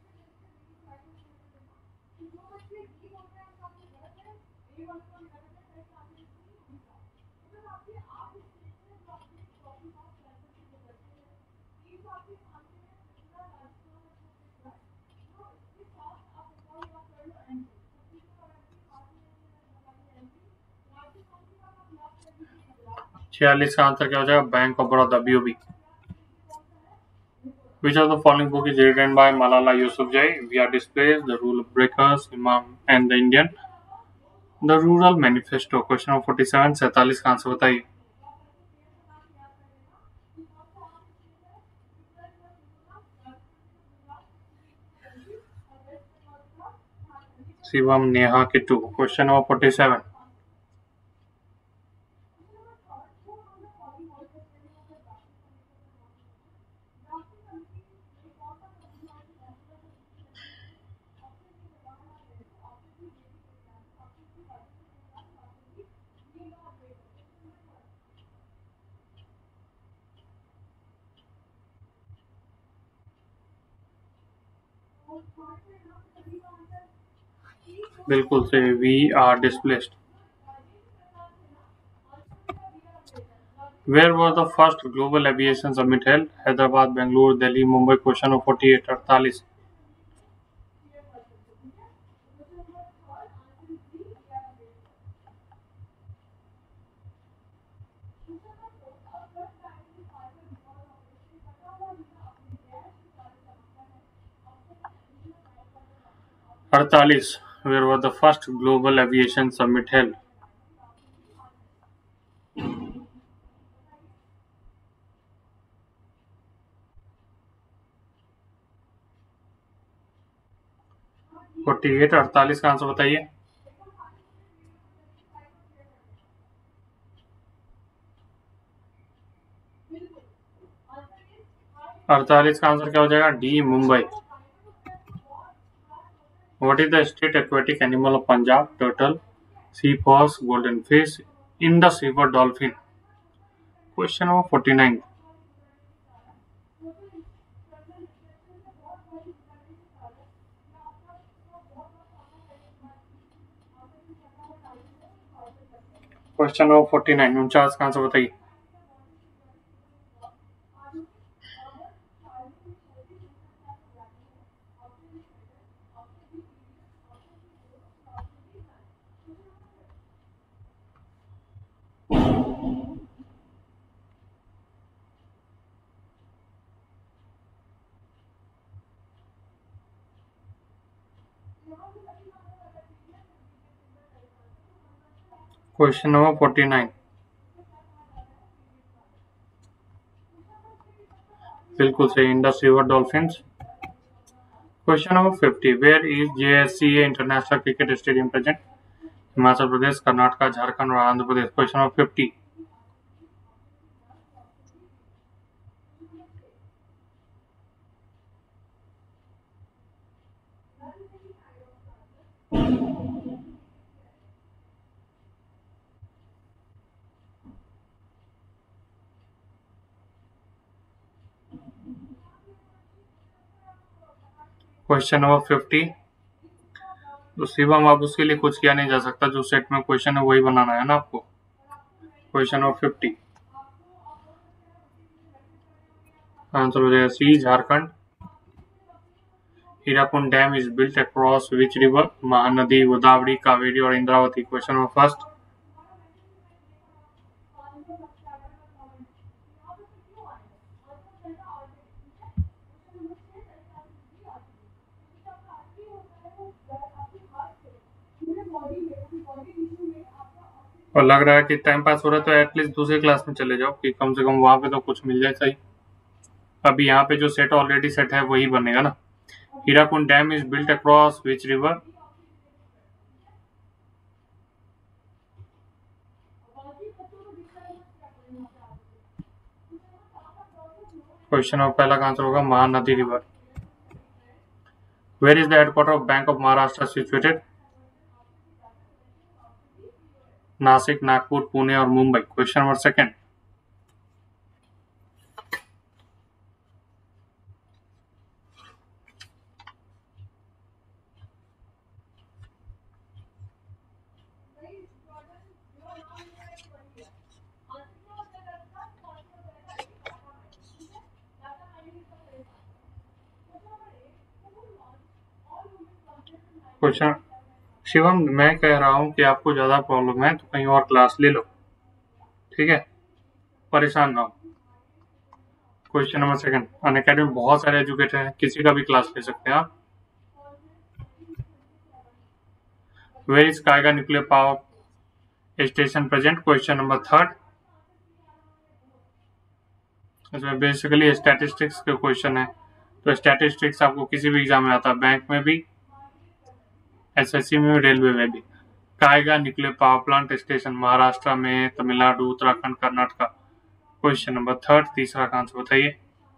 छियालीस का आंसर क्या हो जाएगा? Bank of Baroda, BOB. Which of the following book is written by Malala Yousafzai? We Are Displaced, The Rule Breakers, Imam and the Indian, The Rural Manifesto. Question number forty-seven, सैतालीस का आंसर बताइए। Shivam, Neha, Kittu. Question number forty-seven. बिल्कुल सही, we are displaced. Where was the first global aviation summit held? Hyderabad, Bangalore, Delhi, Mumbai. Question number forty-eight, अड़तालीस. अड़तालीस. Where was the first global aviation summit held? अड़तालीस, अड़तालीस का आंसर बताइए। अड़तालीस का आंसर क्या हो जाएगा? D, Mumbai. What is the state aquatic animal of Punjab? Turtle, sea horse, golden fish, Indus River dolphin. Question number forty-nine. Question number forty-nine, उनचास का आंसर बताइए। Question number forty-nine. बिल्कुल सही, Indus river dolphins. Question number fifty, where is J S C A international cricket stadium present? Himachal Pradesh, Karnataka, Jharkhand और Andhra Pradesh. Question number fifty. Question number fifty. तो शिवम, आप उसके लिए कुछ किया नहीं जा सकता, जो सेट में क्वेश्चन है वही बनाना है ना आपको। क्वेश्चन नंबर फिफ्टी, आंसर हो जाएगा C, Jharkhand. Hirakud dam is built across which river? Mahanadi, Godavari, Kaveri और इंद्रावती। Question number first. और लग रहा है कि टाइम पास हो रहा है, तो एटलीस्ट दूसरी क्लास में चले जाओ कि कम से कम वहां पे तो कुछ मिल जाए सही। अभी यहाँ पे जो सेट ऑलरेडी सेट है वही बनेगा ना। Hirakud dam is built across which river? Question number पहला का आंसर होगा Mahanadi river. Where is the headquarter of bank of Maharashtra situated? Nashik, Nagpur, Pune और Mumbai. Question number second. Question, Shivam मैं कह रहा हूं कि आपको ज्यादा प्रॉब्लम है तो कहीं और क्लास ले लो, ठीक है, परेशान ना हो। क्वेश्चन नंबर सेकंड, अनअकैडमी में बहुत सारे एजुकेटर हैं, किसी का भी क्लास ले सकते हैं आप। Where is Kaiga nuclear power station present? Question number third. इसमें बेसिकली स्टैटिस्टिक्स के क्वेश्चन है, तो स्टैटिस्टिक्स आपको किसी भी एग्जाम में आता है, बैंक में भी, एसएससी में भी, रेलवे में भी। Kaiga nuclear power plant station Maharashtra में, Tamil Nadu, Uttarakhand, Karnataka. Question number third, तीसरा का आंसर बताइए।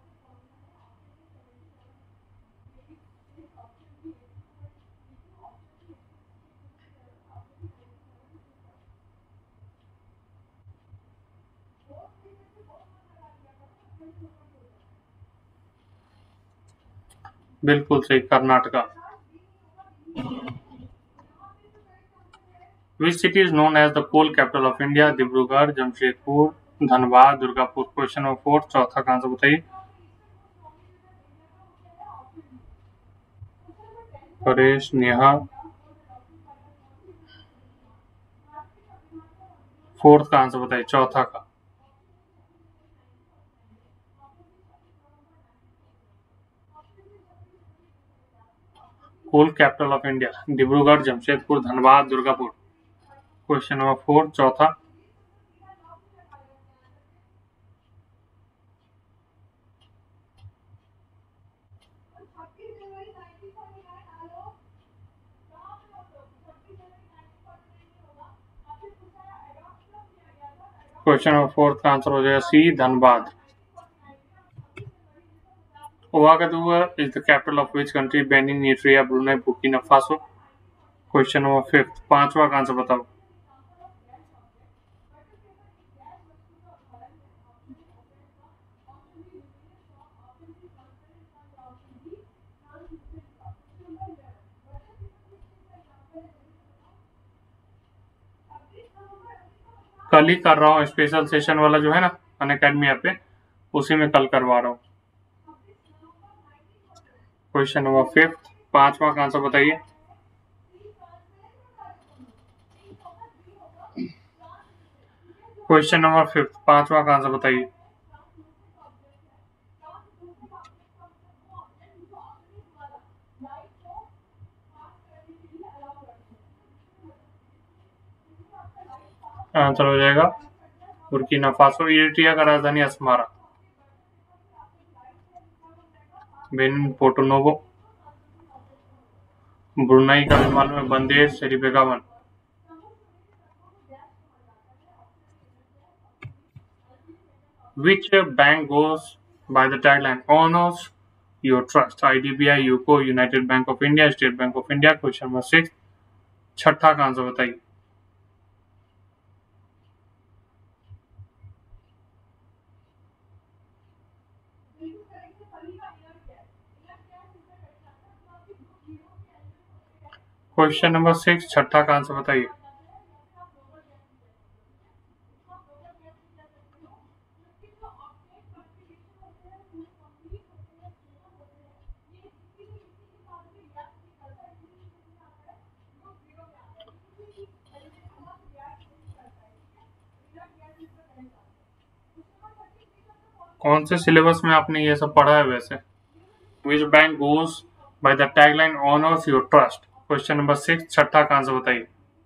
बिल्कुल सही, Karnataka. Which city is known as the coal capital of India? Dibrugarh, Jamshedpur, Dhanbad, Durgapur. Question number four, चौथा का आंसर बताइए। परेश, नेहा। फोर्थ का आंसर बताइए, चौथा का। Coal capital of India, Dibrugarh, Jamshedpur, Dhanbad, Durgapur. Question number four, चौथा। क्वेश्चन नंबर फोर्थ का आंसर हो जाएगा C, Dhanbad. Ouagadougou is the capital of which country? Benin, Eritrea, Brunei, Burkina Faso. Question number fifth, पांचवा का आंसर बताओ। कल ही कर रहा हूँ स्पेशल सेशन वाला जो है ना अनअकैडमी ऐप पे, उसी में कल करवा रहा हूँ। क्वेश्चन नंबर फिफ्थ, पांचवा का आंसर बताइए। क्वेश्चन नंबर फिफ्थ, पांचवा का आंसर बताइए। आंसर हो जाएगा बुर्किना फासो। इरिट्रिया का राजधानी Asmara. Benin Porto Novo. Brunei का भी मालूम है, Bandar Seri Begawan. Which bank goes by the tagline "Honors your trust"? I D B I, UCO, United Bank of India, State Bank of India. Question number six. छठा का आंसर बताइए। क्वेश्चन नंबर सिक्स, छठा का आंसर बताइए। कौन से सिलेबस में आपने ये सब पढ़ा है वैसे? Which bank goes by the tagline "Honors your trust"? Question number six, छठा का आंसर बताइए।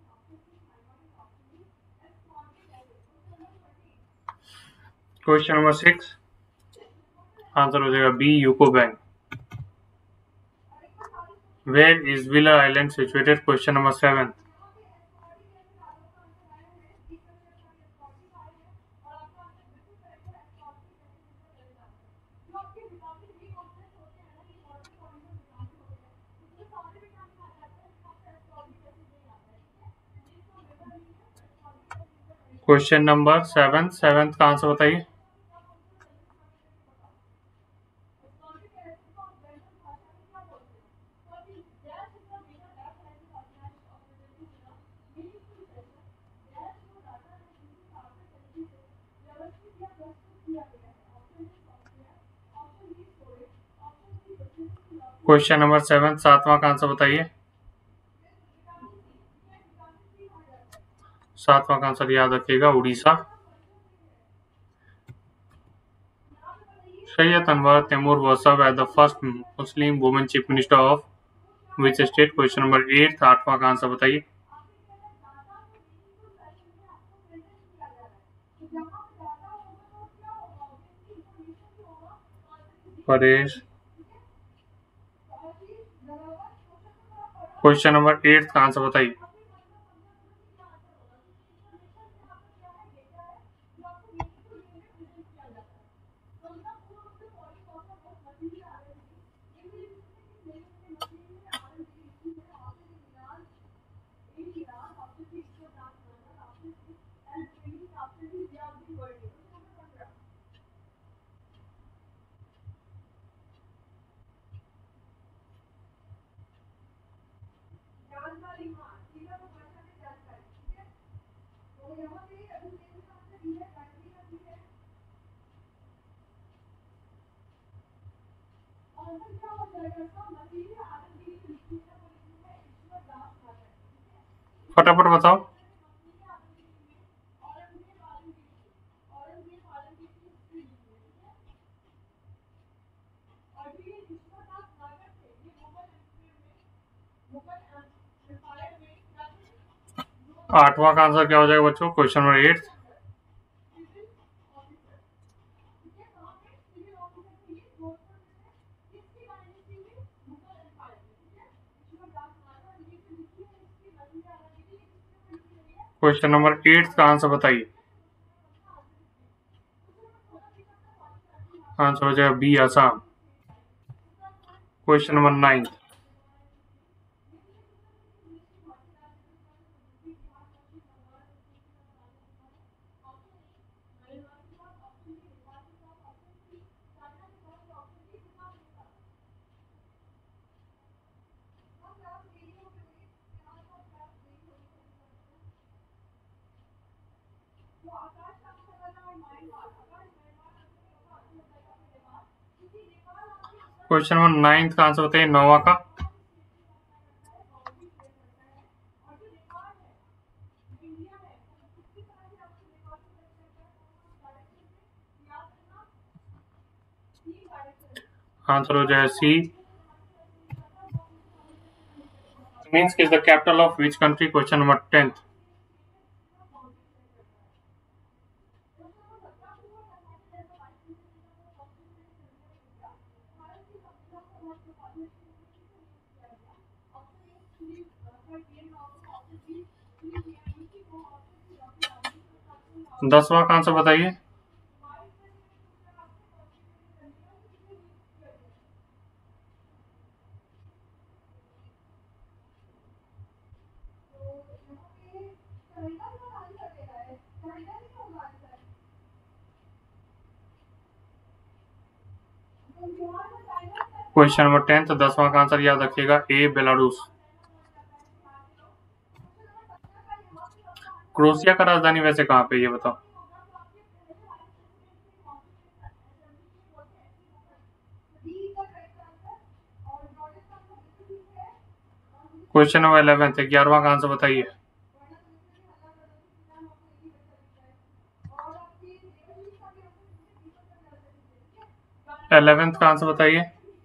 क्वेश्चन नंबर सिक्स, आंसर हो जाएगा B, UCO bank. Where is Wheeler Island situated? Question number seven. Question number seven, seventh का आंसर बताइए। क्वेश्चन नंबर सेवन, सातवां का आंसर बताइए। सातवां का आंसर याद रखिएगा, Orissa. Syed Anwar Taimur was served as the first Muslim woman chief minister of which state? Question number eight, आठवां का आंसर बताइए। परेश। क्वेश्चन नंबर एट का आंसर बताइए। फटाफट बताओ। आठवां का आंसर क्या हो जाएगा बच्चों? Question number eight. Question number eight का आंसर बताइए। आंसर हो जाएगा B, Assam. Question number nine. Question number ninth का आंसर बताइए, नौवा का। आंसर हो जाएगा C. Minsk is the capital of which country? Question number tenth. दसवां का आंसर बताइए। क्वेश्चन नंबर टेंथ, दसवां का आंसर याद रखिएगा, ए बेलारूस। क्रोएशिया का राजधानी वैसे कहाँ पे, ये बताओ। क्वेश्चन नंबर इलेवेंथ, ग्यारहवां का आंसर बताइए। इलेवेंथ का आंसर बताइए।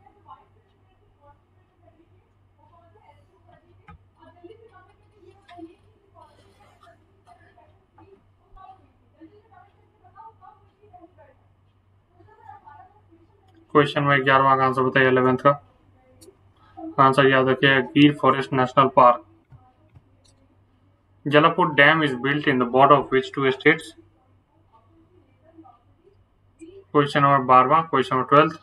क्वेश्चन में ग्यारहवां का आंसर बताइए, इलेवेंथ का आंसर याद रखिए, Gir forest national park. Jalapur dam is built in the border of which two states. Question number बारहवां, question number twelfth.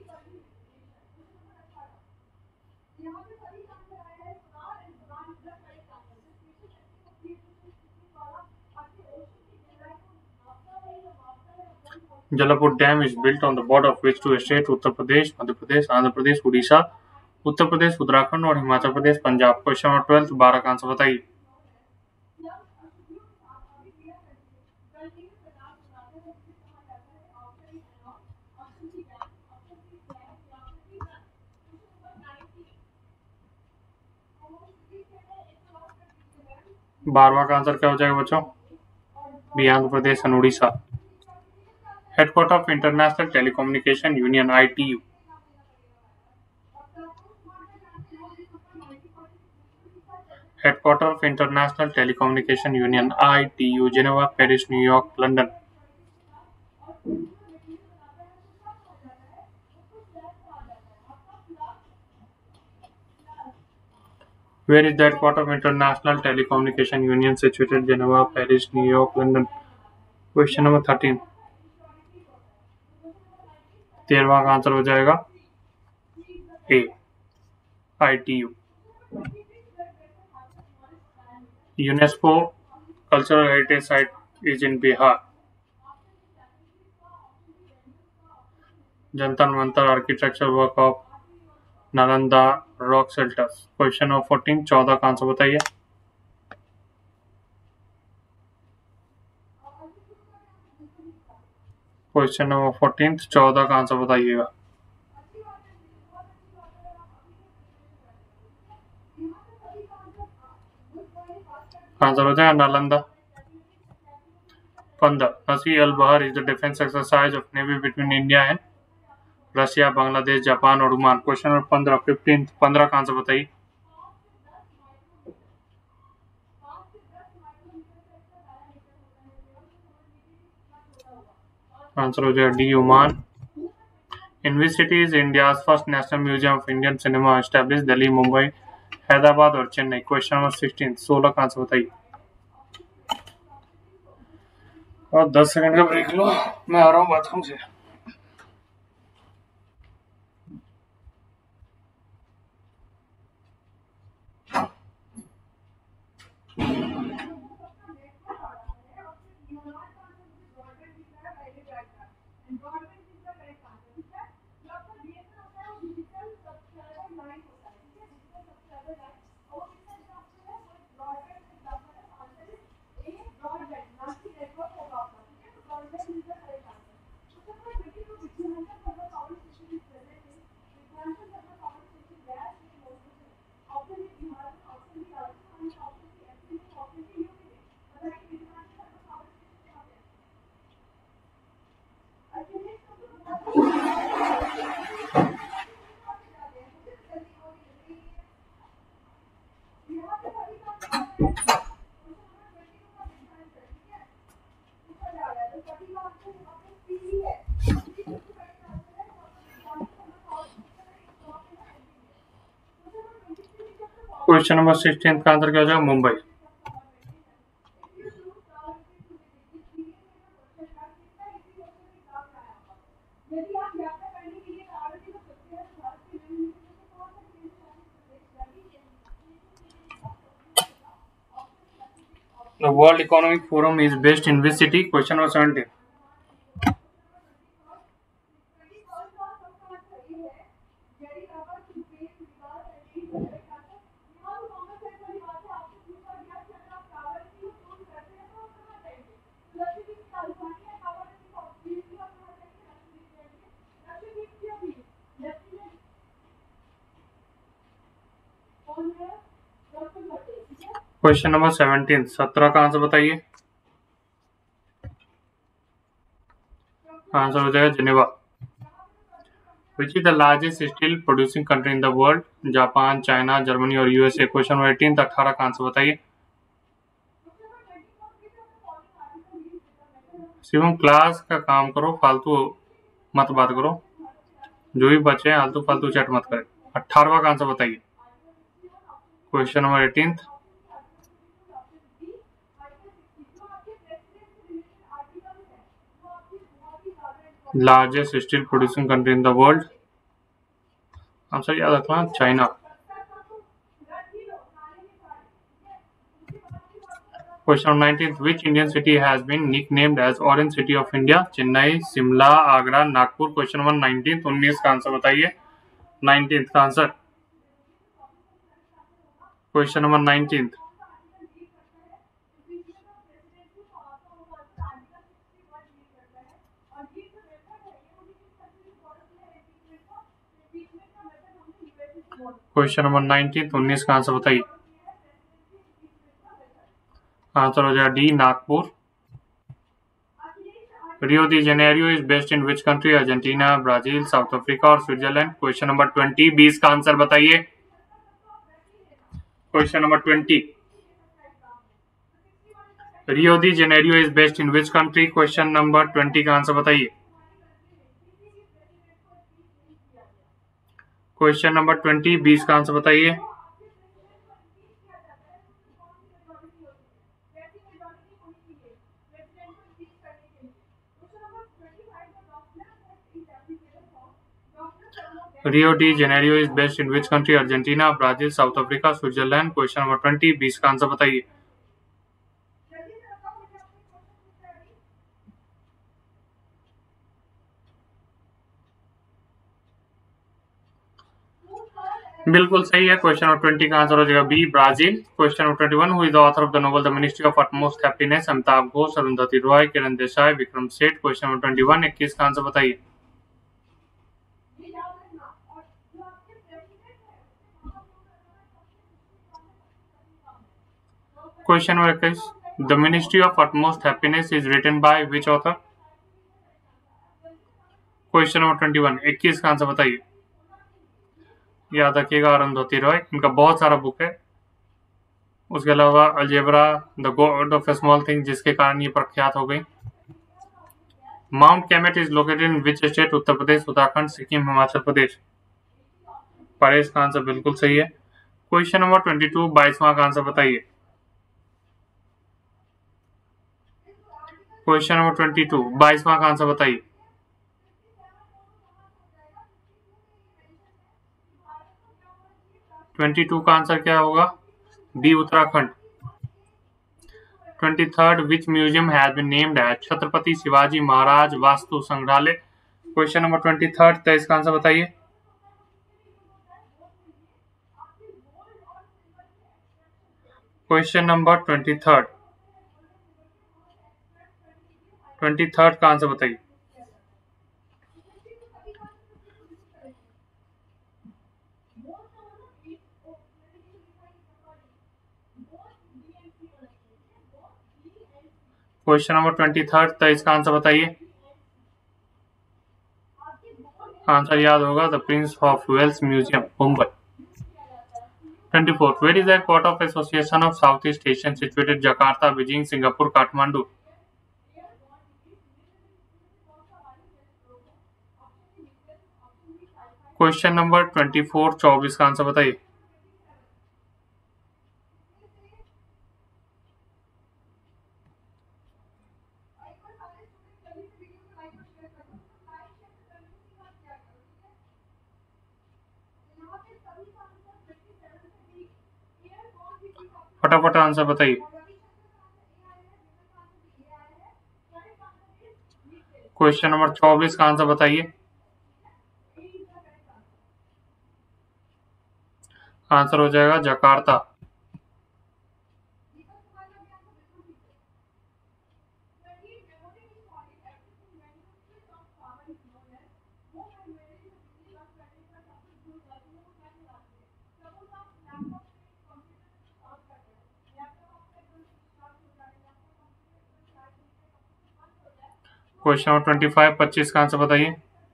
Jalapur dam is built on the border of which two state, Uttar Pradesh, Madhya Pradesh, Andhra Pradesh, Orissa. Uttar Pradesh, Uttarakhand और Himachal Pradesh, Punjab. Question number twelfth, बारह का आंसर बताइए। बारहवां का आंसर क्या हो जाएगा बच्चों, B Andhra Pradesh and Orissa. Headquarter of international telecommunication union, I T U. Headquarter of international telecommunication union, I T U, Geneva, Paris, New York, London. Where is the headquarters of International Telecommunication Union situated? Geneva, Paris, New York, London. Question number thirteen, तेरहवां का आंसर हो जाएगा A, I T U. UNESCO cultural heritage site is in Bihar. Jantar Mantar architecture work of Nalanda rock shelters. Question number fourteen, चौदह का आंसर बताइए। क्वेश्चन नंबर फोर्टीन, चौदह का आंसर बताइएगा। आंसर हो जाएगा नालंदा। पंद्रह, Naseem al Bahr is the defence exercise of navy between India and Russia, Bangladesh, Japan और ओमान। क्वेश्चन नंबर पंद्रह, फिफ्टीन, पंद्रह का आंसर बताइए। आंसर हो जाएगा D, Oman. In which city is India first national museum of Indian cinema establish? Delhi, Mumbai, Hyderabad और चेन्नई। क्वेश्चन नंबर सिक्सटीन, सोलह का आंसर बताइए। और दस सेकंड का ब्रेक लो, मैं आ रहा हूँ बाथरूम से। क्वेश्चन नंबर सिक्सटीन का आंसर क्या हो जाएगा? Mumbai. The World Economic Forum is based in which city? Question number seventeen. Question number seventeen, सत्रह का आंसर बताइए। आंसर हो जाएगा Geneva. Which is the largest steel producing country in the world? Japan, China, Germany और यूएसए। क्वेश्चन नंबर एटीन, अठारह का आंसर बताइए। शिवम क्लास का काम करो, फालतू मत बात करो, जो भी बचे आलतू फालतू चैट मत करें। अठारहवां का आंसर बताइए। Question number eighteen, largest steel producing country in the world, answer याद रखना, China. Question number nineteen, which Indian city has been nicknamed as Orange City of India? Chennai, Shimla, Agra, Nagpur. Question number nineteen, उन्नीस का आंसर बताइए। नाइनटीन का answer. Question number nineteen, question number nineteen, उन्नीस का आंसर बताइए। आंसर हो जाएगा D, Nagpur. Rio de Janeiro is based in which country? Argentina, Brazil, South Africa और स्विट्जरलैंड। क्वेश्चन नंबर ट्वेंटी, बीस का आंसर बताइए। Question number twenty, Rio de Janeiro is based in which country? Question number twenty का आंसर बताइए। क्वेश्चन नंबर ट्वेंटी, बीस का आंसर बताइए। Rio de Janeiro is based in which country? Argentina, Brazil, South Africa, Switzerland. Question number twenty, बीस का आंसर बताइए। बिल्कुल सही है। क्वेश्चन नंबर ट्वेंटी का आंसर हो जाएगा B, Brazil. Question number twenty one, who is the author of the novel the ministry of utmost happiness? Amitav Ghosh, Arundhati Roy, Kiran Desai, Vikram Seth. Question number twenty one, इक्कीस का आंसर बताइए। क्वेश्चन नंबर इक्कीस, the ministry of utmost happiness is written by which author? Question number twenty one, इक्कीस का आंसर बताइए। याद रखिएगा अरुंधति रॉय, इनका बहुत सारा बुक है। उसके अलावा algebra, the god of small thing, जिसके कारण ये प्रख्यात हो गई। Mount Kamet is located in which state? Uttar Pradesh, Uttarakhand, Sikkim, Himachal Pradesh. Paresh का आंसर बिल्कुल सही है। क्वेश्चन नंबर ट्वेंटी टू, बाईसवां का आंसर बताइए। क्वेश्चन नंबर ट्वेंटी टू, बाईसवां का आंसर बताइए। ट्वेंटी टू का आंसर क्या होगा? B, Uttarakhand. Twenty third, which museum has been named as Chhatrapati Shivaji महाराज वास्तु संग्रहालय? क्वेश्चन नंबर ट्वेंटी थर्ड, तेईस का आंसर बताइए। Question number twenty third, twenty third का आंसर बताइए। क्वेश्चन नंबर ट्वेंटी थर्ड, तेईस का आंसर बताइए। आंसर याद होगा, the prince of Wales museum, Mumbai. Twenty fourth, where is the headquarter of association of south east Asian situated? Jakarta, Beijing, Singapore, Kathmandu. Question number twenty four, चौबीस का आंसर बताइए। फटाफट आंसर बताइए। क्वेश्चन नंबर चौबीस का आंसर बताइए। आंसर हो जाएगा Jakarta. Question number twenty five पच्चीस का आंसर बताइए।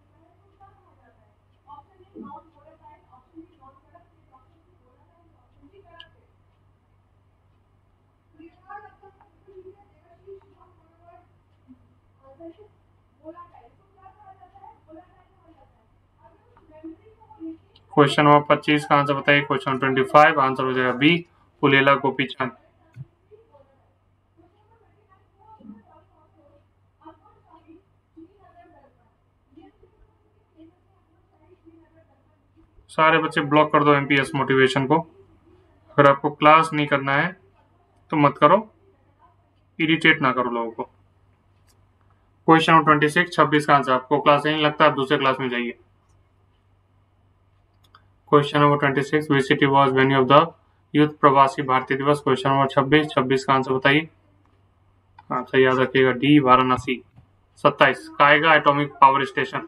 क्वेश्चन नंबर पच्चीस का आंसर बताइए। क्वेश्चन ट्वेंटी फाइव आंसर हो जाएगा बी, पुलेला गोपीचंद। सारे बच्चे ब्लॉक कर दो एमपीएस मोटिवेशन को। अगर आपको क्लास नहीं करना है तो मत करो, इरिटेट ना करो लोगों को। क्वेश्चन नंबर ट्वेंटी सिक्स छब्बीस का आंसर। आपको क्लास नहीं लगता, आप दूसरे क्लास में जाइए। Question number twenty six which city was venue of the youth Pravasi Bharatiya दिवस। क्वेश्चन नंबर छब्बीस छब्बीस का आंसर बताइए। आंसर याद रखिएगा डी, वाराणसी। सत्ताईस Kaiga atomic power station.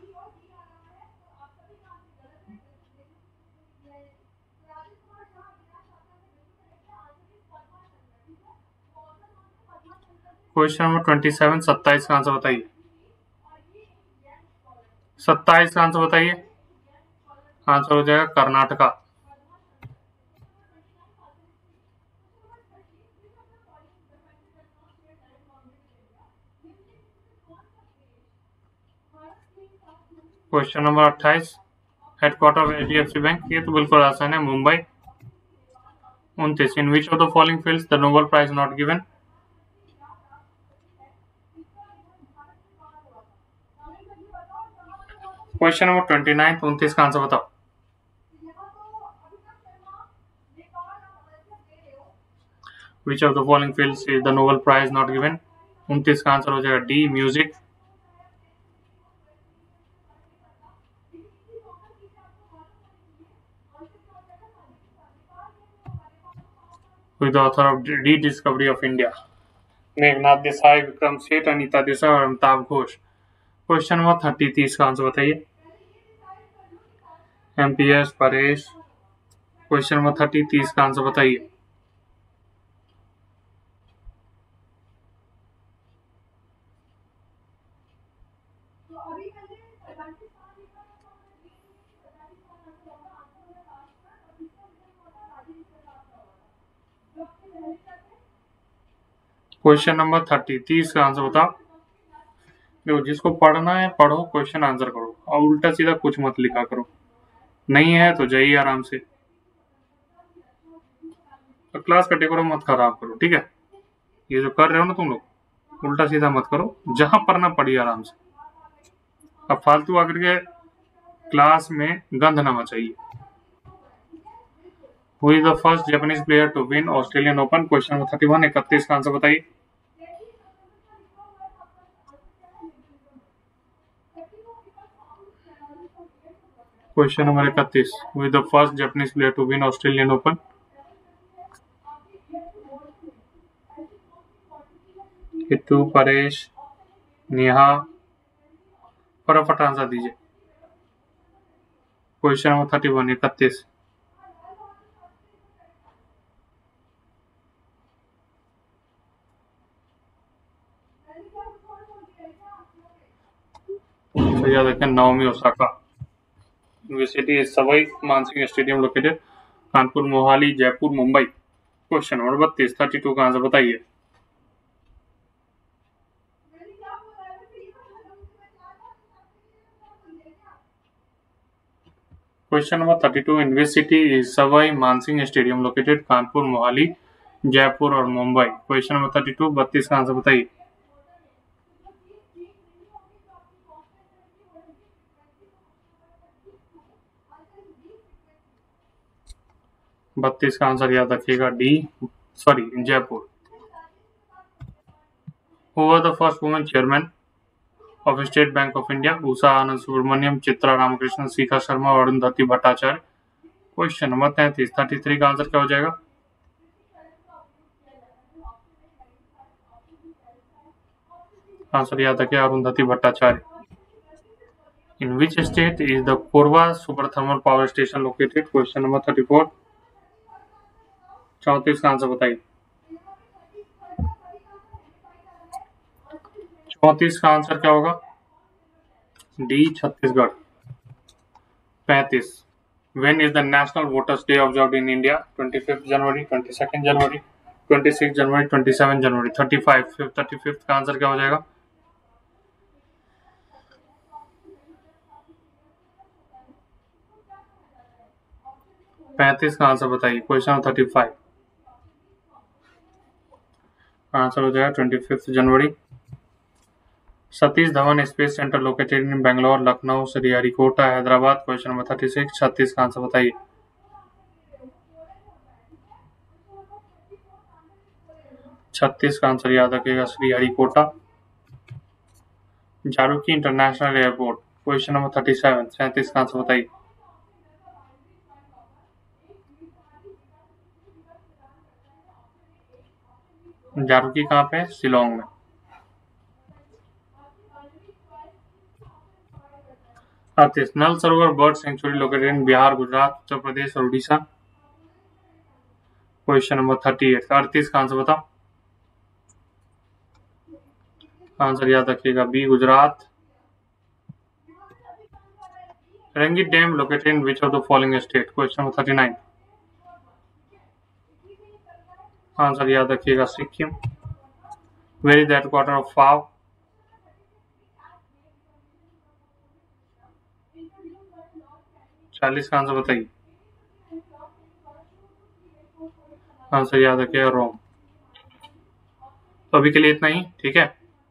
Question number twenty seven सत्ताईस का आंसर बताइए। सत्ताईस का आंसर बताइए। आंसर हो जाएगा कर्नाटका। क्वेश्चन नंबर अट्ठाईस हेडक्वार्टर ऑफ एचडीएफसी बैंक। ये तो बिल्कुल आसान है, मुंबई। उनतीस in which of the following fields the Nobel prize not given. Question number twenty nine उनतीस का आंसर बताओ। Which of the following fields is the Nobel prize not given. उनतीस का आंसर हो जाएगा D, music. with the author of rediscovery of India. Meghnad Desai, Vikram Seth, Anita Desai और Amitabh Ghosh. Question number thirty तीस का आंसर बताइए। एमपीएस परेश। क्वेश्चन नंबर थर्टी तीस का आंसर बताइए। क्वेश्चन नंबर थर्टी तीस का आंसर बताओ। देखो, जिसको पढ़ना है पढ़ो, क्वेश्चन आंसर करो और उल्टा सीधा कुछ मत लिखा करो। नहीं है तो जाइए आराम से, तो क्लास का डेकोरम मत खराब करो, ठीक है। ये जो कर रहे हो ना तुम लोग, उल्टा सीधा मत करो। जहां पढ़ना पढ़िए आराम से। अब फालतू आकर के क्लास में गंध ना मचाइए। Who is the first Japanese player to win Australian Open? Question number thirty one इकतीस का आंसर बताइए। क्वेश्चन नंबर इकतीस Who is the first Japanese player to win Australian Open? Hitu, Paresh, Neha, फटाफट आंसर दीजिए। क्वेश्चन नंबर थर्टी वन इकतीस। तो याद रखें Naomi Osaka. University is Sawai Mansingh stadium located Kanpur, Mohali, Jaipur, Mumbai. Question number बत्तीस थर्टी टू का आंसर बताइए। Question number thirty two university is Sawai Mansingh stadium located Kanpur, Mohali, Jaipur और Mumbai. Question number thirty two बत्तीस का आंसर बताइए। बत्तीस का आंसर याद रखिएगा D, sorry Jaipur. Who was the first woman chairman of State Bank of India, Usha Anand Subramanian, Chitra Ramakrishnan, Shikha Sharma और अरुंधति भट्टाचार्य। क्वेश्चन नंबर तैंतीस, थर्टी थ्री का आंसर क्या हो जाएगा? आंसर याद रखिए, Arundhati Bhattacharya. In which state is the Korba super thermal power station located? Question number thirty four, चौंतीस का आंसर बताइए। चौंतीस का आंसर क्या होगा? डी, छत्तीसगढ़। पैंतीस, when is the national voters day observed in India? Twenty fifth January, twenty second January, twenty six January, twenty seven January. Thirty five, thirty fifth का आंसर क्या हो जाएगा? पैंतीस का आंसर बताइए। क्वेश्चन थर्टी फाइव, आंसर हो जाएगा twenty fifth January. Satish Dhawan space centre located in Bangalore, Lucknow, Sriharikota, Hyderabad. Question number thirty six, छत्तीस का आंसर बताइए। छत्तीस का आंसर याद रखिएगा, श्रीहरिकोटा। जारूकी international airport. Question number thirty seven, सैंतीस का आंसर बताइए। जारूकी कहाँ पे है? शिलोंग में। अड़तीस, Nal Sarovar bird sanctuary located in Bihar, Gujarat, Uttar Pradesh और Orissa. Question number thirty eight, अड़तीस का आंसर बताओ। आंसर याद रखिएगा, B, Gujarat. Rangeet dam located in which of the following state? Question number thirty nine, answer याद रखिएगा, Sikkim. Where is the headquarter of FAO? चालीस का आंसर बताइए। आंसर याद रखिएगा, रोम। तो अभी के लिए इतना ही, ठीक है।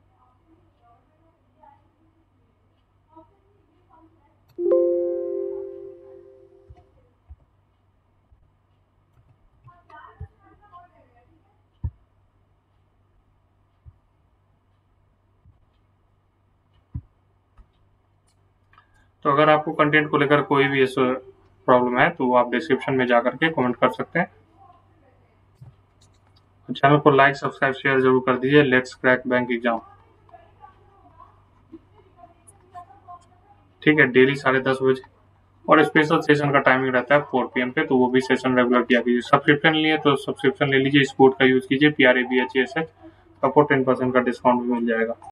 तो अगर आपको कंटेंट को लेकर कोई भी ऐसा प्रॉब्लम है तो आप डिस्क्रिप्शन में जाकर के कमेंट कर सकते हैं। चैनल को लाइक, सब्सक्राइब, शेयर जरूर कर दीजिए। लेट्स क्रैक बैंक एग्जाम, ठीक है, डेली साढ़े दस बजे। और स्पेशल सेशन का टाइमिंग रहता है फोर पी एम पे, तो वो भी सेशन रेगुलर किया कीजिए। सब्सक्रिप्शन लिए तो सब्सक्रिप्शन ले लीजिए, इस कोड का यूज कीजिए, P R A B H S H, आपको टेन परसेंट का डिस्काउंट भी मिल जाएगा।